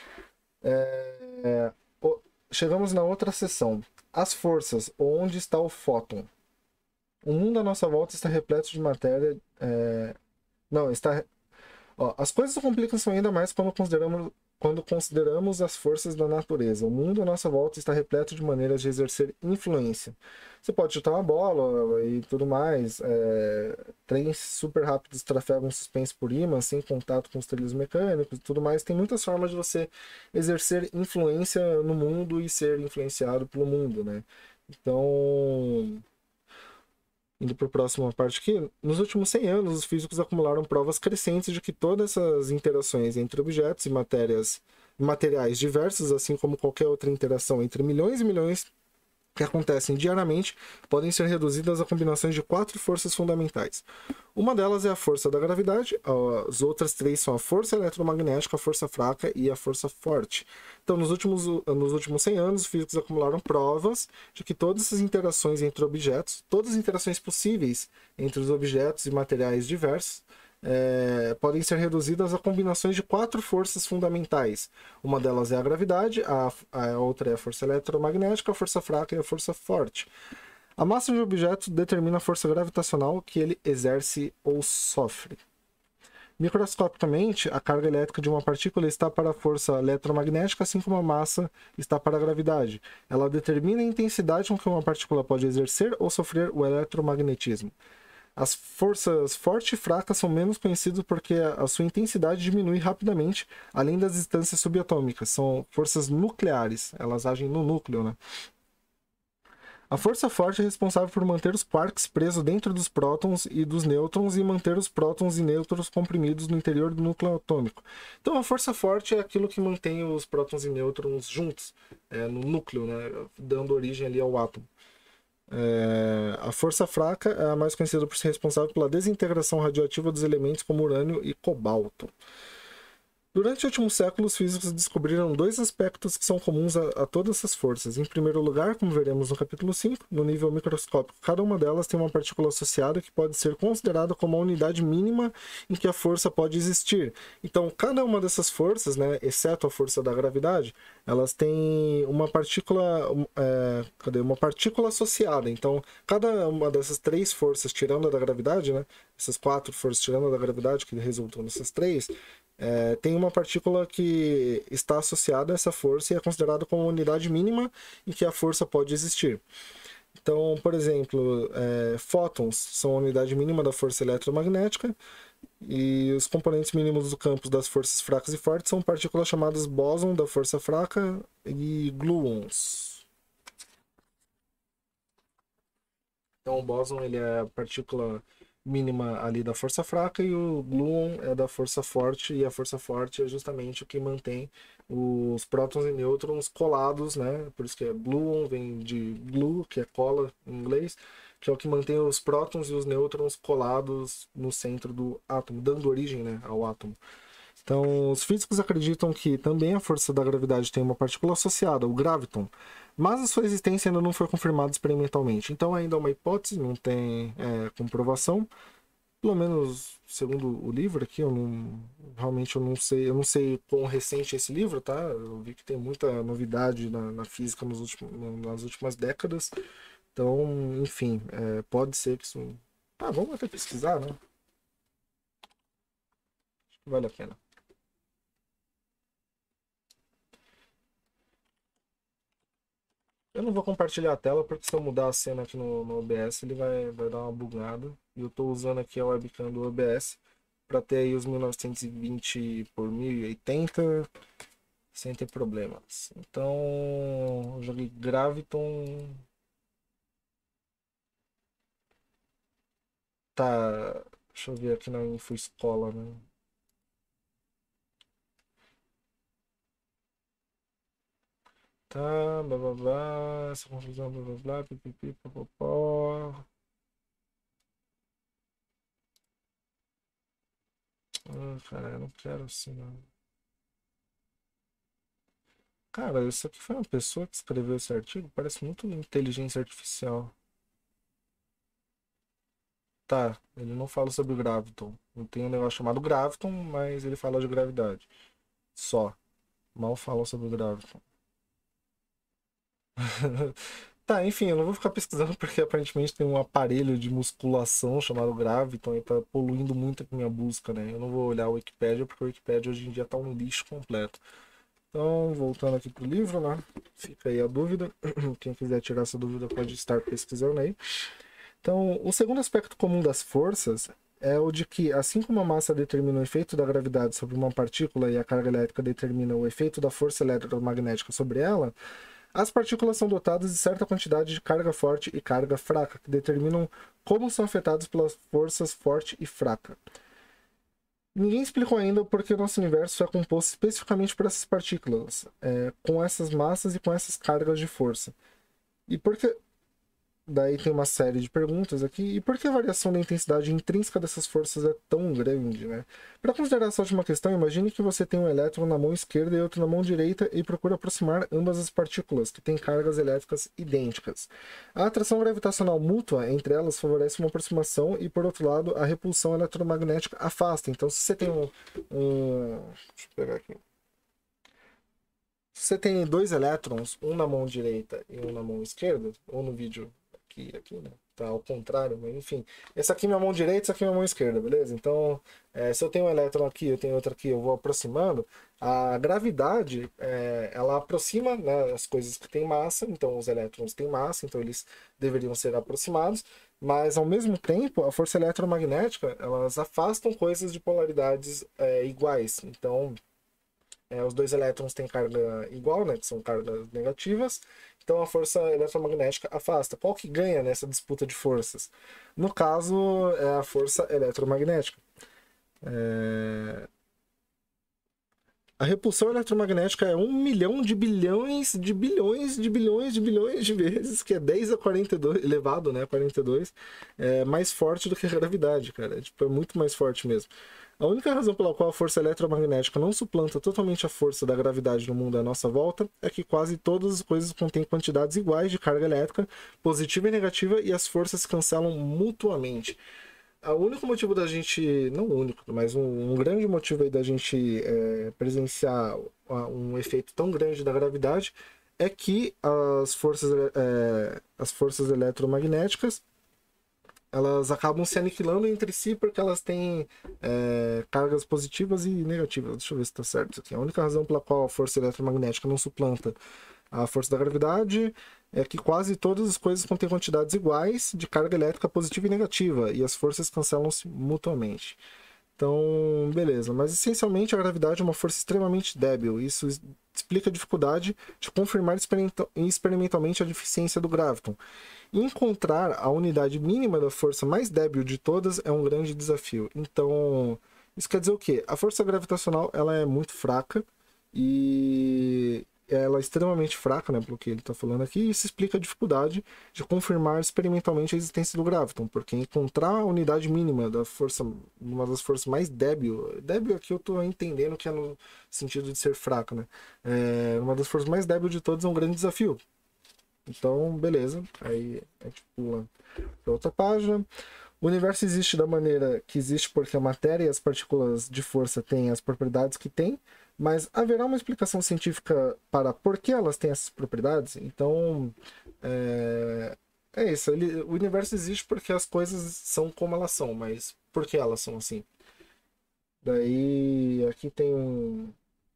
é, chegamos na outra seção. As forças, onde está o fóton? O mundo à nossa volta está repleto de matéria. É... Não, está. Ó, as coisas complicam-se ainda mais quando consideramos, quando consideramos as forças da natureza. O mundo à nossa volta está repleto de maneiras de exercer influência. Você pode chutar uma bola e tudo mais. É... Trens super rápidos trafegam suspensos por ímã, sem contato com os trilhos mecânicos e tudo mais. Tem muitas formas de você exercer influência no mundo e ser influenciado pelo mundo, né? Então, indo para a próxima parte aqui, nos últimos cem anos, os físicos acumularam provas crescentes de que todas essas interações entre objetos e matérias, materiais diversos, assim como qualquer outra interação entre milhões e milhões que acontecem diariamente podem ser reduzidas a combinações de quatro forças fundamentais. Uma delas é a força da gravidade, as outras três são a força eletromagnética, a força fraca e a força forte. Então, nos últimos, nos últimos cem anos, os físicos acumularam provas de que todas essas interações entre objetos, todas as interações possíveis entre os objetos e materiais diversos, É, podem ser reduzidas a combinações de quatro forças fundamentais. Uma delas é a gravidade, a, a outra é a força eletromagnética, a força fraca e a força forte. A massa de um objeto determina a força gravitacional que ele exerce ou sofre. Microscopicamente, a carga elétrica de uma partícula está para a força eletromagnética, assim como a massa está para a gravidade. Ela determina a intensidade com que uma partícula pode exercer ou sofrer o eletromagnetismo. As forças forte e fraca são menos conhecidas porque a sua intensidade diminui rapidamente, além das distâncias subatômicas. São forças nucleares, elas agem no núcleo, né? A força forte é responsável por manter os quarks presos dentro dos prótons e dos nêutrons e manter os prótons e nêutrons comprimidos no interior do núcleo atômico. Então, a força forte é aquilo que mantém os prótons e nêutrons juntos, é, no núcleo, né? Dando origem ali ao átomo. É, a força fraca é a mais conhecida por ser responsável pela desintegração radioativa dos elementos como urânio e cobalto. Durante o último século, os físicos descobriram dois aspectos que são comuns a, a todas essas forças. Em primeiro lugar, como veremos no capítulo cinco, no nível microscópico, cada uma delas tem uma partícula associada que pode ser considerada como a unidade mínima em que a força pode existir. Então, cada uma dessas forças, né, exceto a força da gravidade, elas têm uma partícula, é, cadê? Uma partícula associada. Então, cada uma dessas três forças, tirando a da gravidade, né, essas quatro forças tirando a da gravidade, que resultam nessas três, É, tem uma partícula que está associada a essa força e é considerada como a unidade mínima em que a força pode existir. Então, por exemplo, é, fótons são a unidade mínima da força eletromagnética e os componentes mínimos do campo das forças fracas e fortes são partículas chamadas bóson da força fraca e gluons. Então, o bóson ele é a partícula mínima ali da força fraca e o gluon é da força forte, e a força forte é justamente o que mantém os prótons e nêutrons colados, né? Por isso que é gluon, vem de glue, que é cola em inglês, que é o que mantém os prótons e os nêutrons colados no centro do átomo, dando origem, né, ao átomo. Então, os físicos acreditam que também a força da gravidade tem uma partícula associada, o graviton, mas a sua existência ainda não foi confirmada experimentalmente. Então, ainda é uma hipótese, não tem é, comprovação. Pelo menos, segundo o livro aqui, eu não, realmente eu não sei, eu não sei quão recente é esse livro, tá? Eu vi que tem muita novidade na, na física nos últimos, nas últimas décadas. Então, enfim, é, pode ser que isso... Ah, vamos até pesquisar, né? Acho que vale a pena. Eu não vou compartilhar a tela, porque se eu mudar a cena aqui no, no O B S, ele vai, vai dar uma bugada. E eu estou usando aqui a webcam do O B S para ter aí os mil novecentos e vinte por mil e oitenta sem ter problemas. Então, eu joguei Graviton. Tá, deixa eu ver aqui na Info Escola, né? Tá, blá blá blá, essa confusão, blá blá blá, pipipi, popopó. Ah, cara, eu não quero assim, não. Cara, isso aqui foi uma pessoa que escreveu esse artigo? Parece muito inteligência artificial. Tá, ele não fala sobre o Graviton. Não tem um negócio chamado Graviton, mas ele fala de gravidade. Só. Mal fala sobre o Graviton. Tá, enfim, eu não vou ficar pesquisando porque aparentemente tem um aparelho de musculação chamado Graviton e tá poluindo muito a minha busca, né? Eu não vou olhar a Wikipédia porque a Wikipédia hoje em dia tá um lixo completo. Então, voltando aqui pro livro, né? Fica aí a dúvida. Quem quiser tirar essa dúvida pode estar pesquisando aí. Então, o segundo aspecto comum das forças é o de que, assim como a massa determina o efeito da gravidade sobre uma partícula e a carga elétrica determina o efeito da força eletromagnética sobre ela, as partículas são dotadas de certa quantidade de carga forte e carga fraca, que determinam como são afetadas pelas forças forte e fraca. Ninguém explicou ainda por que o nosso universo é composto especificamente por essas partículas, é, com essas massas e com essas cargas de força. E por que... Daí tem uma série de perguntas aqui. E por que a variação da intensidade intrínseca dessas forças é tão grande, né? Para considerar essa última questão, imagine que você tem um elétron na mão esquerda e outro na mão direita e procura aproximar ambas as partículas, que têm cargas elétricas idênticas. A atração gravitacional mútua entre elas favorece uma aproximação e, por outro lado, a repulsão eletromagnética afasta. Então, se você tem um... um... Deixa eu pegar aqui. Se você tem dois elétrons, um na mão direita e um na mão esquerda, ou no vídeo aqui, aqui, né? Tá ao contrário, mas enfim. Essa aqui é minha mão direita, essa aqui é minha mão esquerda, beleza? Então, é, se eu tenho um elétron aqui, eu tenho outro aqui, eu vou aproximando. A gravidade, é, ela aproxima, né, as coisas que têm massa, então os elétrons têm massa, então eles deveriam ser aproximados. Mas, ao mesmo tempo, a força eletromagnética, elas afastam coisas de polaridades é, iguais. Então, é, os dois elétrons têm carga igual, né, que são cargas negativas, então a força eletromagnética afasta. Qual que ganha nessa disputa de forças? No caso, é a força eletromagnética. É... A repulsão eletromagnética é um milhão de bilhões de bilhões de bilhões de bilhões de vezes, que é dez a quarenta e dois, elevado, né, quarenta e dois, é mais forte do que a gravidade, cara. É, tipo, é muito mais forte mesmo. A única razão pela qual a força eletromagnética não suplanta totalmente a força da gravidade no mundo à nossa volta é que quase todas as coisas contêm quantidades iguais de carga elétrica, positiva e negativa, e as forças se cancelam mutuamente. O único motivo da gente, não o único, mas um, um grande motivo aí da gente é, presenciar um efeito tão grande da gravidade é que as forças, é, as forças eletromagnéticas, elas acabam se aniquilando entre si porque elas têm é, cargas positivas e negativas. Deixa eu ver se está certo isso aqui. A única razão pela qual a força eletromagnética não suplanta a força da gravidade é que quase todas as coisas contêm quantidades iguais de carga elétrica positiva e negativa, e as forças cancelam-se mutuamente. Então, beleza. Mas essencialmente a gravidade é uma força extremamente débil. Isso explica a dificuldade de confirmar experimentalmente a deficiência do graviton. Encontrar a unidade mínima da força mais débil de todas é um grande desafio. Então, isso quer dizer o quê? A força gravitacional ela é muito fraca e ela é extremamente fraca, né, pelo que ele está falando aqui, e isso explica a dificuldade de confirmar experimentalmente a existência do graviton, porque encontrar a unidade mínima da força, uma das forças mais débil, débil aqui eu estou entendendo que é no sentido de ser fraca, né, é, uma das forças mais débil de todas é um grande desafio. Então, beleza, aí a gente pula para outra página. O universo existe da maneira que existe porque a matéria e as partículas de força têm as propriedades que têm, mas haverá uma explicação científica para por que elas têm essas propriedades? Então, é, é isso. Ele, o universo existe porque as coisas são como elas são, mas por que elas são assim? Daí, aqui tem um,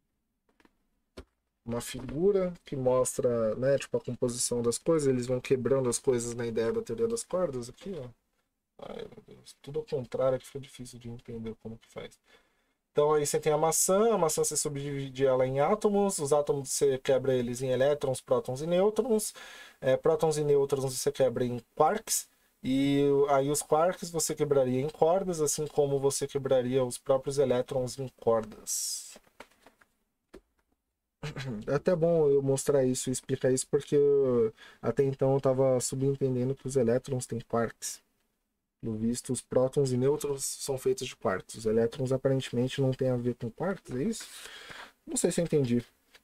uma figura que mostra, né, tipo, a composição das coisas. Eles vão quebrando as coisas na ideia da teoria das cordas aqui, ó. Ai, meu Deus. Tudo ao contrário que fica difícil de entender como que faz. Então aí você tem a maçã, a maçã você subdivide ela em átomos, os átomos você quebra eles em elétrons, prótons e nêutrons, é, prótons e nêutrons você quebra em quarks, e aí os quarks você quebraria em cordas, assim como você quebraria os próprios elétrons em cordas. É até bom eu mostrar isso e explicar isso, porque eu, até então eu estava subentendendo que os elétrons têm quarks. No visto, os prótons e nêutrons são feitos de quarks. Os elétrons aparentemente não tem a ver com quarks, é isso? Não sei se eu entendi.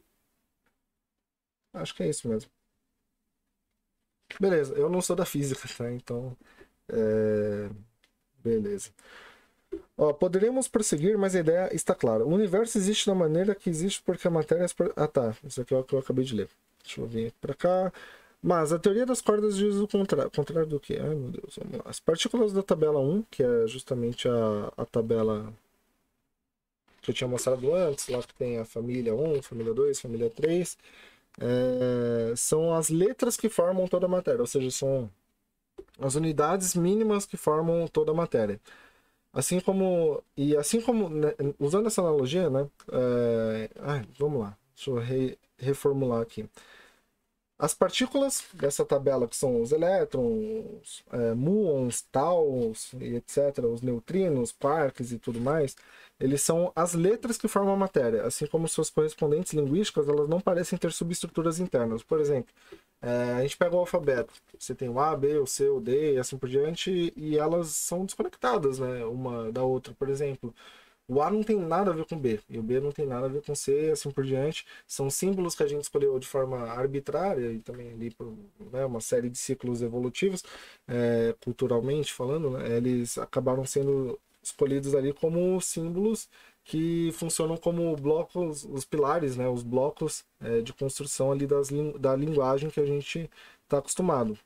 Acho que é isso mesmo. Beleza, eu não sou da física, tá? Então, é... beleza. Ó, poderíamos prosseguir, mas a ideia está clara. O universo existe da maneira que existe porque a matéria... Ah, tá. Isso aqui é o que eu acabei de ler. Deixa eu vir aqui pra cá. Mas a teoria das cordas diz o contrário. Contrário do quê? Ai, meu Deus, vamos lá. As partículas da tabela um, que é justamente a, a tabela que eu tinha mostrado antes, lá que tem a família um, família dois, família três, é, são as letras que formam toda a matéria, ou seja, são as unidades mínimas que formam toda a matéria. Assim como, e assim como, né, usando essa analogia, né, é, ai, vamos lá, deixa eu re, reformular aqui. As partículas dessa tabela, que são os elétrons, é, muons, taus, e etcétera, os neutrinos, quarks e tudo mais, eles são as letras que formam a matéria. Assim como suas correspondentes linguísticas, elas não parecem ter subestruturas internas. Por exemplo, É, a gente pega o alfabeto, você tem o A, B, o C, o D e assim por diante, e elas são desconectadas, né, uma da outra. Por exemplo, o A não tem nada a ver com o B, e o B não tem nada a ver com o C, e assim por diante. São símbolos que a gente escolheu de forma arbitrária, e também ali por, né, uma série de ciclos evolutivos, é, culturalmente falando, né, eles acabaram sendo escolhidos ali como símbolos que funcionam como blocos, os pilares, né, os blocos é, de construção ali das, da linguagem que a gente está acostumado.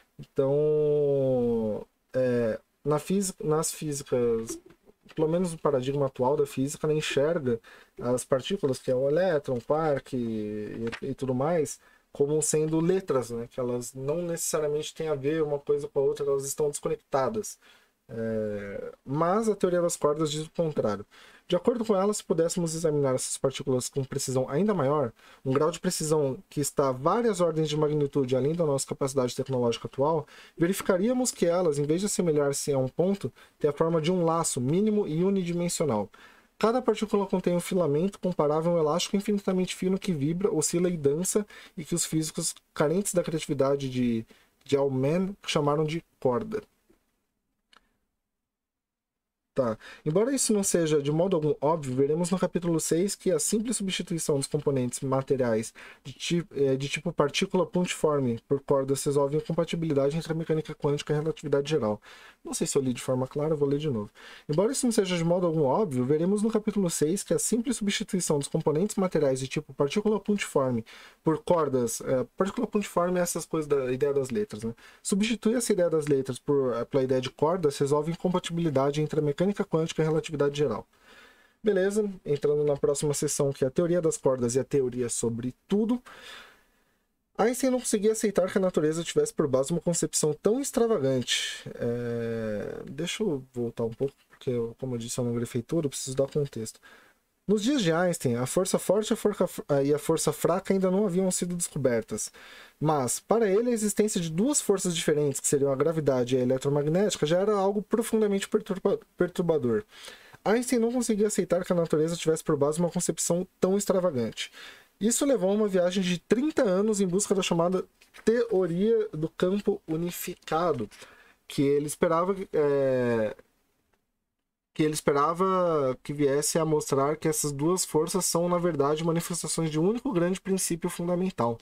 Então, é, na física, nas físicas, pelo menos no paradigma atual da física, ela enxerga as partículas, que é o elétron, o quark e, e tudo mais, como sendo letras, né? Que elas não necessariamente têm a ver uma coisa com a outra, elas estão desconectadas. É, mas a teoria das cordas diz o contrário. De acordo com ela, se pudéssemos examinar essas partículas com precisão ainda maior, um grau de precisão que está várias ordens de magnitude além da nossa capacidade tecnológica atual, verificaríamos que elas, em vez de assemelhar-se a um ponto, têm a forma de um laço mínimo e unidimensional. Cada partícula contém um filamento comparável a um elástico infinitamente fino que vibra, oscila e dança, e que os físicos carentes da criatividade de, de Allman chamaram de corda. Tá. Embora isso não seja de modo algum óbvio, veremos no capítulo seis que a simples substituição dos componentes materiais de, ti de tipo partícula pontiforme por cordas resolve a incompatibilidade entre a mecânica quântica e a relatividade geral. Não sei se eu li de forma clara, vou ler de novo. Embora isso não seja de modo algum óbvio, veremos no capítulo seis que a simples substituição dos componentes materiais de tipo partícula pontiforme por cordas... É, partícula pontiforme é essas coisas da ideia das letras, né? Substitui essa ideia das letras por, pela ideia de cordas resolve a incompatibilidade entre a mecânica mecânica quântica e relatividade geral. Beleza, entrando na próxima sessão, que é a teoria das cordas e a teoria sobre tudo. Einstein não conseguia aceitar que a natureza tivesse por base uma concepção tão extravagante. É... Deixa eu voltar um pouco, porque, como eu disse, eu não grifei tudo, eu preciso dar contexto. Nos dias de Einstein, a força forte e a força fraca ainda não haviam sido descobertas. Mas, para ele, a existência de duas forças diferentes, que seriam a gravidade e a eletromagnética, já era algo profundamente perturba perturbador. Einstein não conseguia aceitar que a natureza tivesse por base uma concepção tão extravagante. Isso levou a uma viagem de trinta anos em busca da chamada teoria do campo unificado, que ele esperava... É... que ele esperava que viesse a mostrar que essas duas forças são, na verdade, manifestações de um único grande princípio fundamental.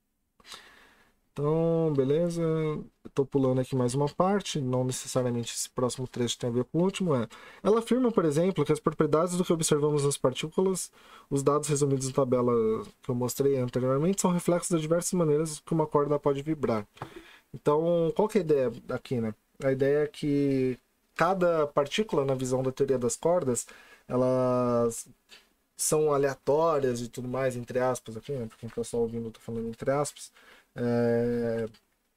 Então, beleza. Estou pulando aqui mais uma parte, não necessariamente esse próximo trecho tem a ver com o último. É. Ela afirma, por exemplo, que as propriedades do que observamos nas partículas, os dados resumidos na tabela que eu mostrei anteriormente, são reflexos das diversas maneiras que uma corda pode vibrar. Então, qual que é a ideia aqui, né? A ideia é que cada partícula, na visão da teoria das cordas, elas são aleatórias e tudo mais, entre aspas, aqui, né? Porque quem está só ouvindo, eu tô falando entre aspas. É...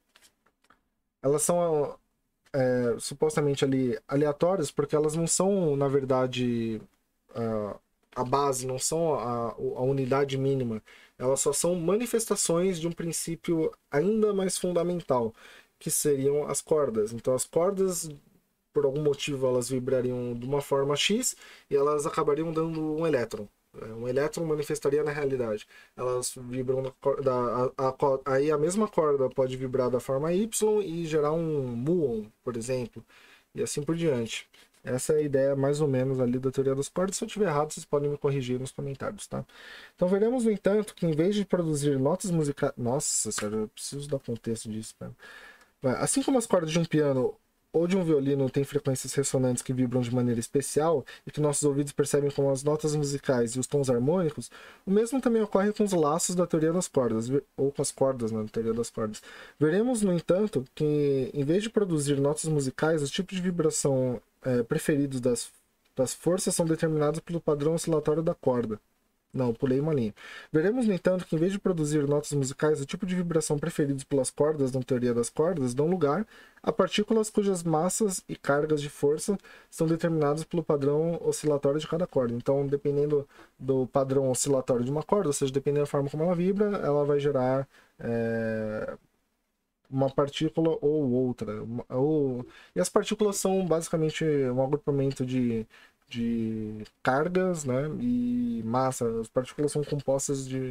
Elas são é, supostamente ali aleatórias porque elas não são, na verdade, a, a base, não são a, a unidade mínima. Elas só são manifestações de um princípio ainda mais fundamental, que seriam as cordas. Então, as cordas, por algum motivo, elas vibrariam de uma forma X e elas acabariam dando um elétron. Um elétron manifestaria na realidade. Elas vibram na corda, a, a, a, aí a mesma corda pode vibrar da forma Y e gerar um muon, por exemplo, e assim por diante. Essa é a ideia mais ou menos ali da teoria das cordas. Se eu estiver errado, vocês podem me corrigir nos comentários, tá? Então veremos, no entanto, que em vez de produzir notas musicais... Nossa, sério, eu preciso dar contexto disso, cara. Assim como as cordas de um piano ou de um violino têm frequências ressonantes que vibram de maneira especial e que nossos ouvidos percebem como as notas musicais e os tons harmônicos, o mesmo também ocorre com os laços da teoria das cordas, ou com as cordas, né, na teoria das cordas. Veremos, no entanto, que em vez de produzir notas musicais, os tipos de vibração é, preferidos das, das forças são determinados pelo padrão oscilatório da corda. Não, pulei uma linha. Veremos, no entanto, que em vez de produzir notas musicais, o tipo de vibração preferidos pelas cordas na teoria das cordas dão lugar a partículas cujas massas e cargas de força são determinadas pelo padrão oscilatório de cada corda. Então, dependendo do padrão oscilatório de uma corda, ou seja, dependendo da forma como ela vibra, ela vai gerar é, uma partícula ou outra. Uma, ou... E as partículas são basicamente um agrupamento de... de cargas, né, e massa. As partículas são compostas de,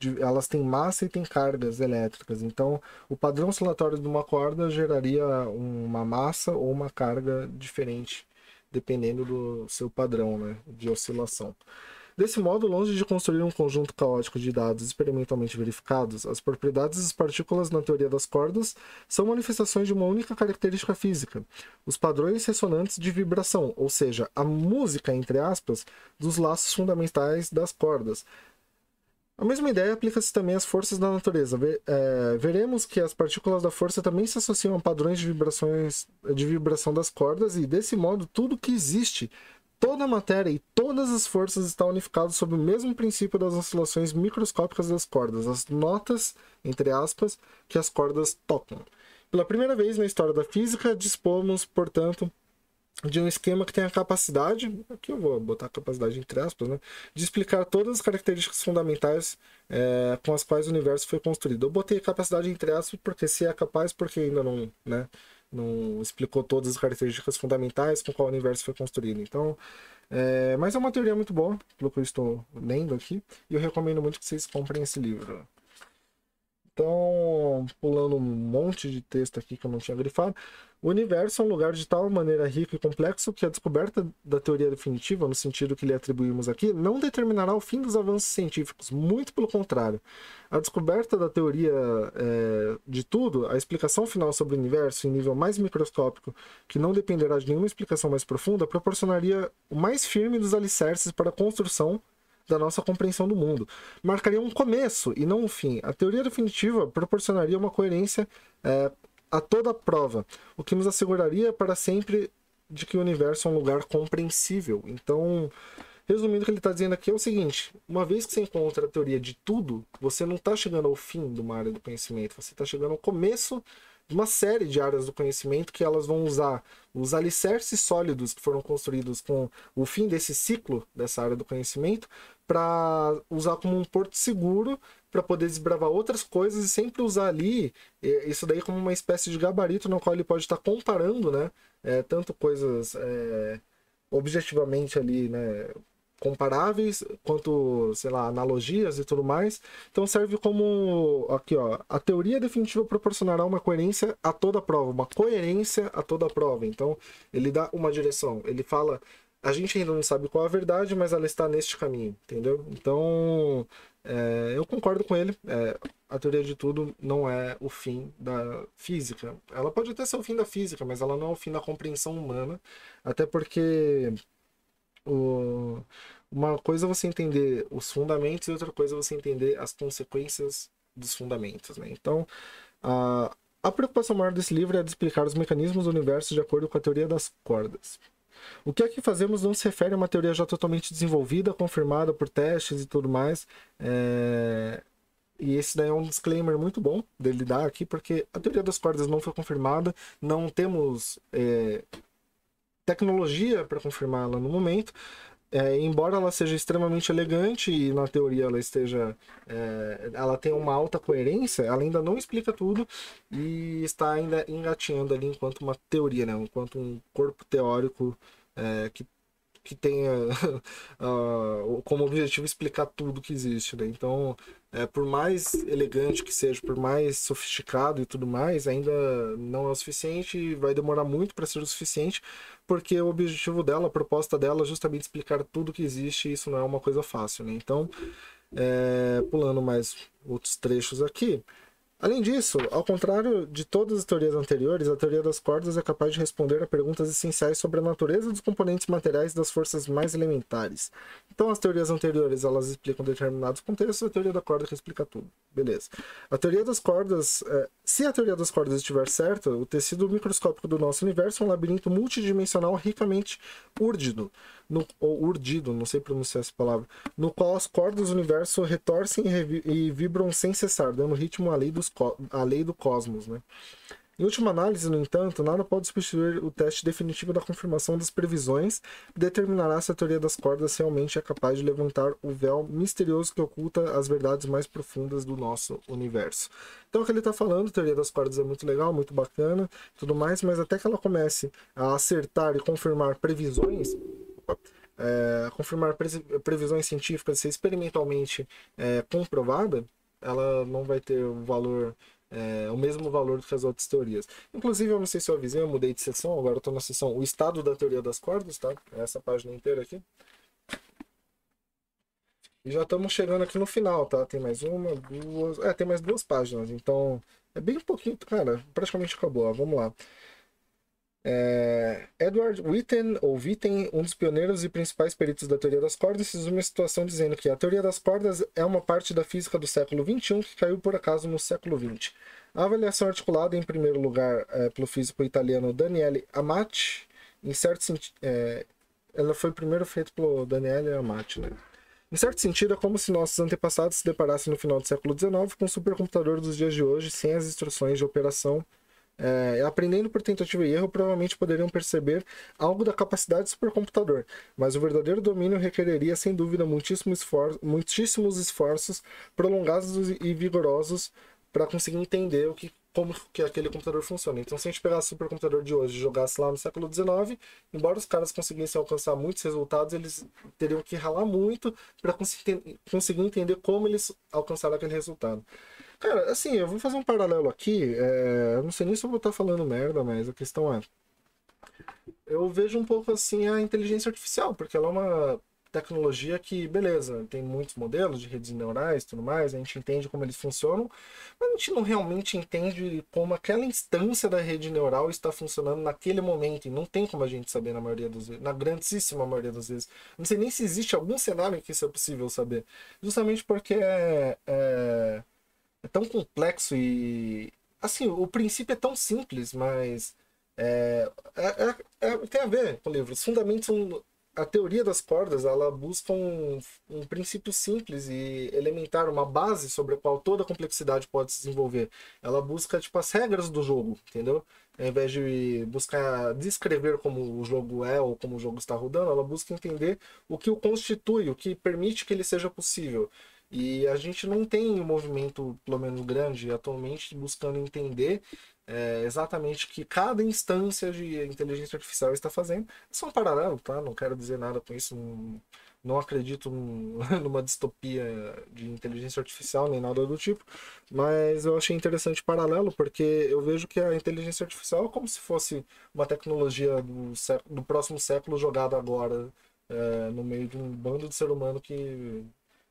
elas têm massa e têm cargas elétricas. Então, o padrão oscilatório de uma corda geraria uma massa ou uma carga diferente, dependendo do seu padrão, né, de oscilação. Desse modo, longe de construir um conjunto caótico de dados experimentalmente verificados, as propriedades das partículas na teoria das cordas são manifestações de uma única característica física, os padrões ressonantes de vibração, ou seja, a música, entre aspas, dos laços fundamentais das cordas. A mesma ideia aplica-se também às forças da natureza. É, veremos que as partículas da força também se associam a padrões de, vibrações, de vibração das cordas e, desse modo, tudo que existe, toda a matéria e todas as forças estão unificadas sob o mesmo princípio das oscilações microscópicas das cordas, as notas, entre aspas, que as cordas tocam. Pela primeira vez na história da física, dispomos, portanto, de um esquema que tem a capacidade, aqui eu vou botar a capacidade entre aspas, né, de explicar todas as características fundamentais é, com as quais o universo foi construído. Eu botei capacidade entre aspas porque se é capaz, porque ainda não, né, não explicou todas as características fundamentais com qual o universo foi construído. Então, é, mas é uma teoria muito boa, pelo que eu estou lendo aqui, e eu recomendo muito que vocês comprem esse livro. Então, pulando um monte de texto aqui que eu não tinha grifado, o universo é um lugar de tal maneira rico e complexo que a descoberta da teoria definitiva, no sentido que lhe atribuímos aqui, não determinará o fim dos avanços científicos, muito pelo contrário. A descoberta da teoria é, de tudo, a explicação final sobre o universo em nível mais microscópico, que não dependerá de nenhuma explicação mais profunda, proporcionaria o mais firme dos alicerces para a construção da nossa compreensão do mundo. Marcaria um começo e não um fim. A teoria definitiva proporcionaria uma coerência é, a toda a prova, o que nos asseguraria para sempre de que o universo é um lugar compreensível. Então, resumindo, o que ele está dizendo aqui é o seguinte: uma vez que você encontra a teoria de tudo, você não está chegando ao fim de uma área do conhecimento, você está chegando ao começo de uma série de áreas do conhecimento que elas vão usar os alicerces sólidos que foram construídos com o fim desse ciclo dessa área do conhecimento para usar como um porto seguro para poder desbravar outras coisas e sempre usar ali isso daí como uma espécie de gabarito no qual ele pode estar comparando, né, é, tanto coisas é, objetivamente ali, né, comparáveis, quanto, sei lá, analogias e tudo mais. Então serve como, aqui ó, a teoria definitiva proporcionará uma coerência a toda a prova, uma coerência a toda a prova. Então ele dá uma direção, ele fala, a gente ainda não sabe qual é a verdade, mas ela está neste caminho, entendeu? Então é, eu concordo com ele, é, a teoria de tudo não é o fim da física. Ela pode até ser o fim da física, mas ela não é o fim da compreensão humana, até porque O... uma coisa é você entender os fundamentos e outra coisa é você entender as consequências dos fundamentos, né? Então, a... a preocupação maior desse livro é de explicar os mecanismos do universo de acordo com a teoria das cordas. O que aqui fazemos não se refere a uma teoria já totalmente desenvolvida, confirmada por testes e tudo mais. É... E esse daí é um disclaimer muito bom dele dar aqui, porque a teoria das cordas não foi confirmada, não temos é... tecnologia para confirmá-la no momento, é, embora ela seja extremamente elegante e na teoria ela esteja é, ela tem uma alta coerência, ela ainda não explica tudo e está ainda engatinhando ali enquanto uma teoria, né? Enquanto um corpo teórico é, que que tenha uh, como objetivo explicar tudo que existe, né? Então, é, por mais elegante que seja, por mais sofisticado e tudo mais, ainda não é o suficiente e vai demorar muito para ser o suficiente, porque o objetivo dela, a proposta dela é justamente explicar tudo que existe e isso não é uma coisa fácil, né? Então, é, pulando mais outros trechos aqui. Além disso, ao contrário de todas as teorias anteriores, a teoria das cordas é capaz de responder a perguntas essenciais sobre a natureza dos componentes materiais das forças mais elementares. Então, as teorias anteriores, elas explicam determinados contextos, a teoria da corda que explica tudo. Beleza. A teoria das cordas, é, se a teoria das cordas estiver certa, o tecido microscópico do nosso universo é um labirinto multidimensional ricamente úrdido, no, ou urdido, não sei pronunciar essa palavra, no qual as cordas do universo retorcem e, e vibram sem cessar, dando ritmo à lei, dos, à lei do cosmos, né? Em última análise, no entanto, nada pode substituir o teste definitivo da confirmação das previsões que determinará se a teoria das cordas realmente é capaz de levantar o véu misterioso que oculta as verdades mais profundas do nosso universo. Então, o que ele está falando, a teoria das cordas é muito legal, muito bacana, tudo mais, mas até que ela comece a acertar e confirmar previsões, é, confirmar previsões científicas, ser experimentalmente é, comprovada, ela não vai ter o valor, é, o mesmo valor do que as outras teorias. Inclusive, eu não sei se eu avisei, eu mudei de seção, agora eu estou na seção O Estado da Teoria das Cordas, tá? Essa página inteira aqui. E já estamos chegando aqui no final, tá? Tem mais uma, duas... É, tem mais duas páginas, então... É bem pouquinho, cara, praticamente acabou, ó. Vamos lá. É, Edward Witten, ou Witten, um dos pioneiros e principais peritos da teoria das cordas, resume a situação dizendo que a teoria das cordas é uma parte da física do século vinte e um que caiu por acaso no século vinte. A avaliação articulada, em primeiro lugar, é, pelo físico italiano Daniele Amati, em certo sentido, é, ela foi primeiro feita pelo Daniele Amati, né? Em certo sentido, é como se nossos antepassados se deparassem no final do século dezenove com o supercomputador dos dias de hoje, sem as instruções de operação. É, aprendendo por tentativa e erro, provavelmente poderiam perceber algo da capacidade do supercomputador, mas o verdadeiro domínio requereria, sem dúvida, muitíssimo esfor muitíssimos esforços prolongados e vigorosos para conseguir entender o que, como que aquele computador funciona. Então, se a gente pegasse o supercomputador de hoje e jogasse lá no século dezenove, embora os caras conseguissem alcançar muitos resultados, eles teriam que ralar muito para conseguir entender como eles alcançaram aquele resultado. Cara, assim, eu vou fazer um paralelo aqui. É, eu não sei nem se eu vou estar falando merda, mas a questão é. Eu vejo um pouco assim a inteligência artificial, porque ela é uma tecnologia que, beleza, tem muitos modelos de redes neurais e tudo mais, a gente entende como eles funcionam, mas a gente não realmente entende como aquela instância da rede neural está funcionando naquele momento, e não tem como a gente saber na maioria das vezes, na grandíssima maioria das vezes. Não sei nem se existe algum cenário em que isso é possível saber, justamente porque é, é é tão complexo e. Assim, o princípio é tão simples, mas. É, é, é, é- tem a ver com o livro. Os fundamentos são. A teoria das cordas, ela busca um, um princípio simples e elementar, uma base sobre a qual toda a complexidade pode se desenvolver. Ela busca, tipo, as regras do jogo, entendeu? Ao invés de buscar descrever como o jogo é ou como o jogo está rodando, ela busca entender o que o constitui, o que permite que ele seja possível. E a gente não tem um movimento, pelo menos grande, atualmente, buscando entender é, exatamente o que cada instância de inteligência artificial está fazendo. Isso é um paralelo, tá? Não quero dizer nada com isso. Não, não acredito num- numa distopia de inteligência artificial, nem nada do tipo. Mas eu achei interessante o paralelo, porque eu vejo que a inteligência artificial é como se fosse uma tecnologia do, sé- do próximo século jogada agora, é, no meio de um bando de ser humano que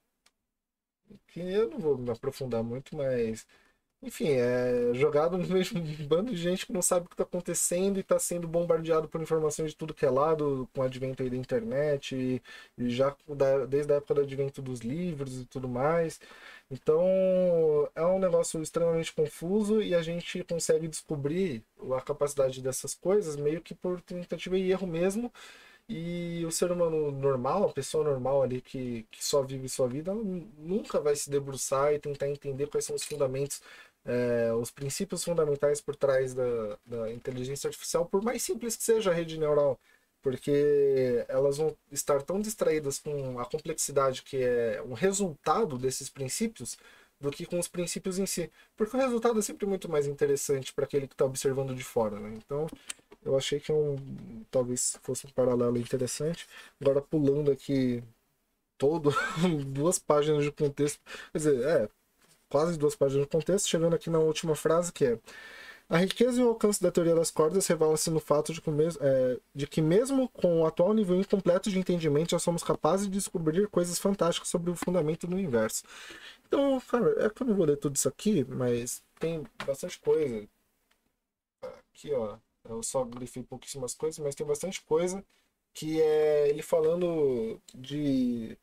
que eu não vou me aprofundar muito, mas enfim, é jogado no meio de um bando de gente que não sabe o que está acontecendo e está sendo bombardeado por informações de tudo que é lado, com o advento aí da internet e, e já da- desde a época do advento dos livros e tudo mais. Então, é um negócio extremamente confuso e a gente consegue descobrir a capacidade dessas coisas meio que por tentativa e erro mesmo, e o ser humano normal, a pessoa normal ali que, que só vive sua vida, ela nu- nunca vai se debruçar e tentar entender quais são os fundamentos, é, os princípios fundamentais por trás da, da inteligência artificial, por mais simples que seja a rede neural, porque elas vão estar tão distraídas com a complexidade que é um resultado desses princípios do que com os princípios em si. Porque o resultado é sempre muito mais interessante para aquele que está observando de fora, né? Então, eu achei que é um, talvez fosse um paralelo interessante. Agora pulando aqui todo, duas páginas de contexto, quer dizer, é, quase duas páginas de contexto, chegando aqui na última frase que é: a riqueza e o alcance da teoria das cordas revela-se no fato de que, mes- é, de que mesmo com o atual nível incompleto de entendimento, já somos capazes de descobrir coisas fantásticas sobre o fundamento do universo. Então, cara, é que eu não vou ler tudo isso aqui, mas tem bastante coisa. Aqui, ó, eu só grifei pouquíssimas coisas, mas tem bastante coisa que é ele falando de,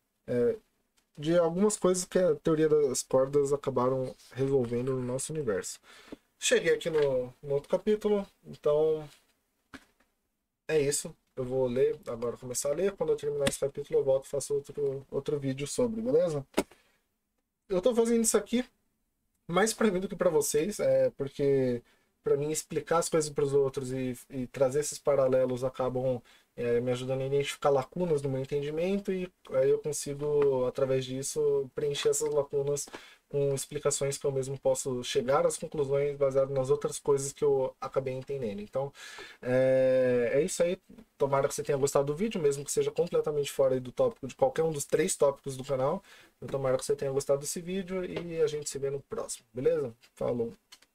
de algumas coisas que a teoria das cordas acabaram resolvendo no nosso universo. Cheguei aqui no, no outro capítulo, então é isso. Eu vou ler, agora começar a ler. Quando eu terminar esse capítulo, eu volto e faço outro, outro vídeo sobre, beleza? Eu tô fazendo isso aqui mais para mim do que para vocês, é porque para mim explicar as coisas para os outros e, e trazer esses paralelos acabam é, me ajudando a identificar lacunas no meu entendimento e aí eu consigo, através disso, preencher essas lacunas com explicações que eu mesmo posso chegar às conclusões baseado nas outras coisas que eu acabei entendendo. Então, é, é isso aí. Tomara que você tenha gostado do vídeo, mesmo que seja completamente fora do tópico de qualquer um dos três tópicos do canal. Eu tomara que você tenha gostado desse vídeo e a gente se vê no próximo, beleza? Falou!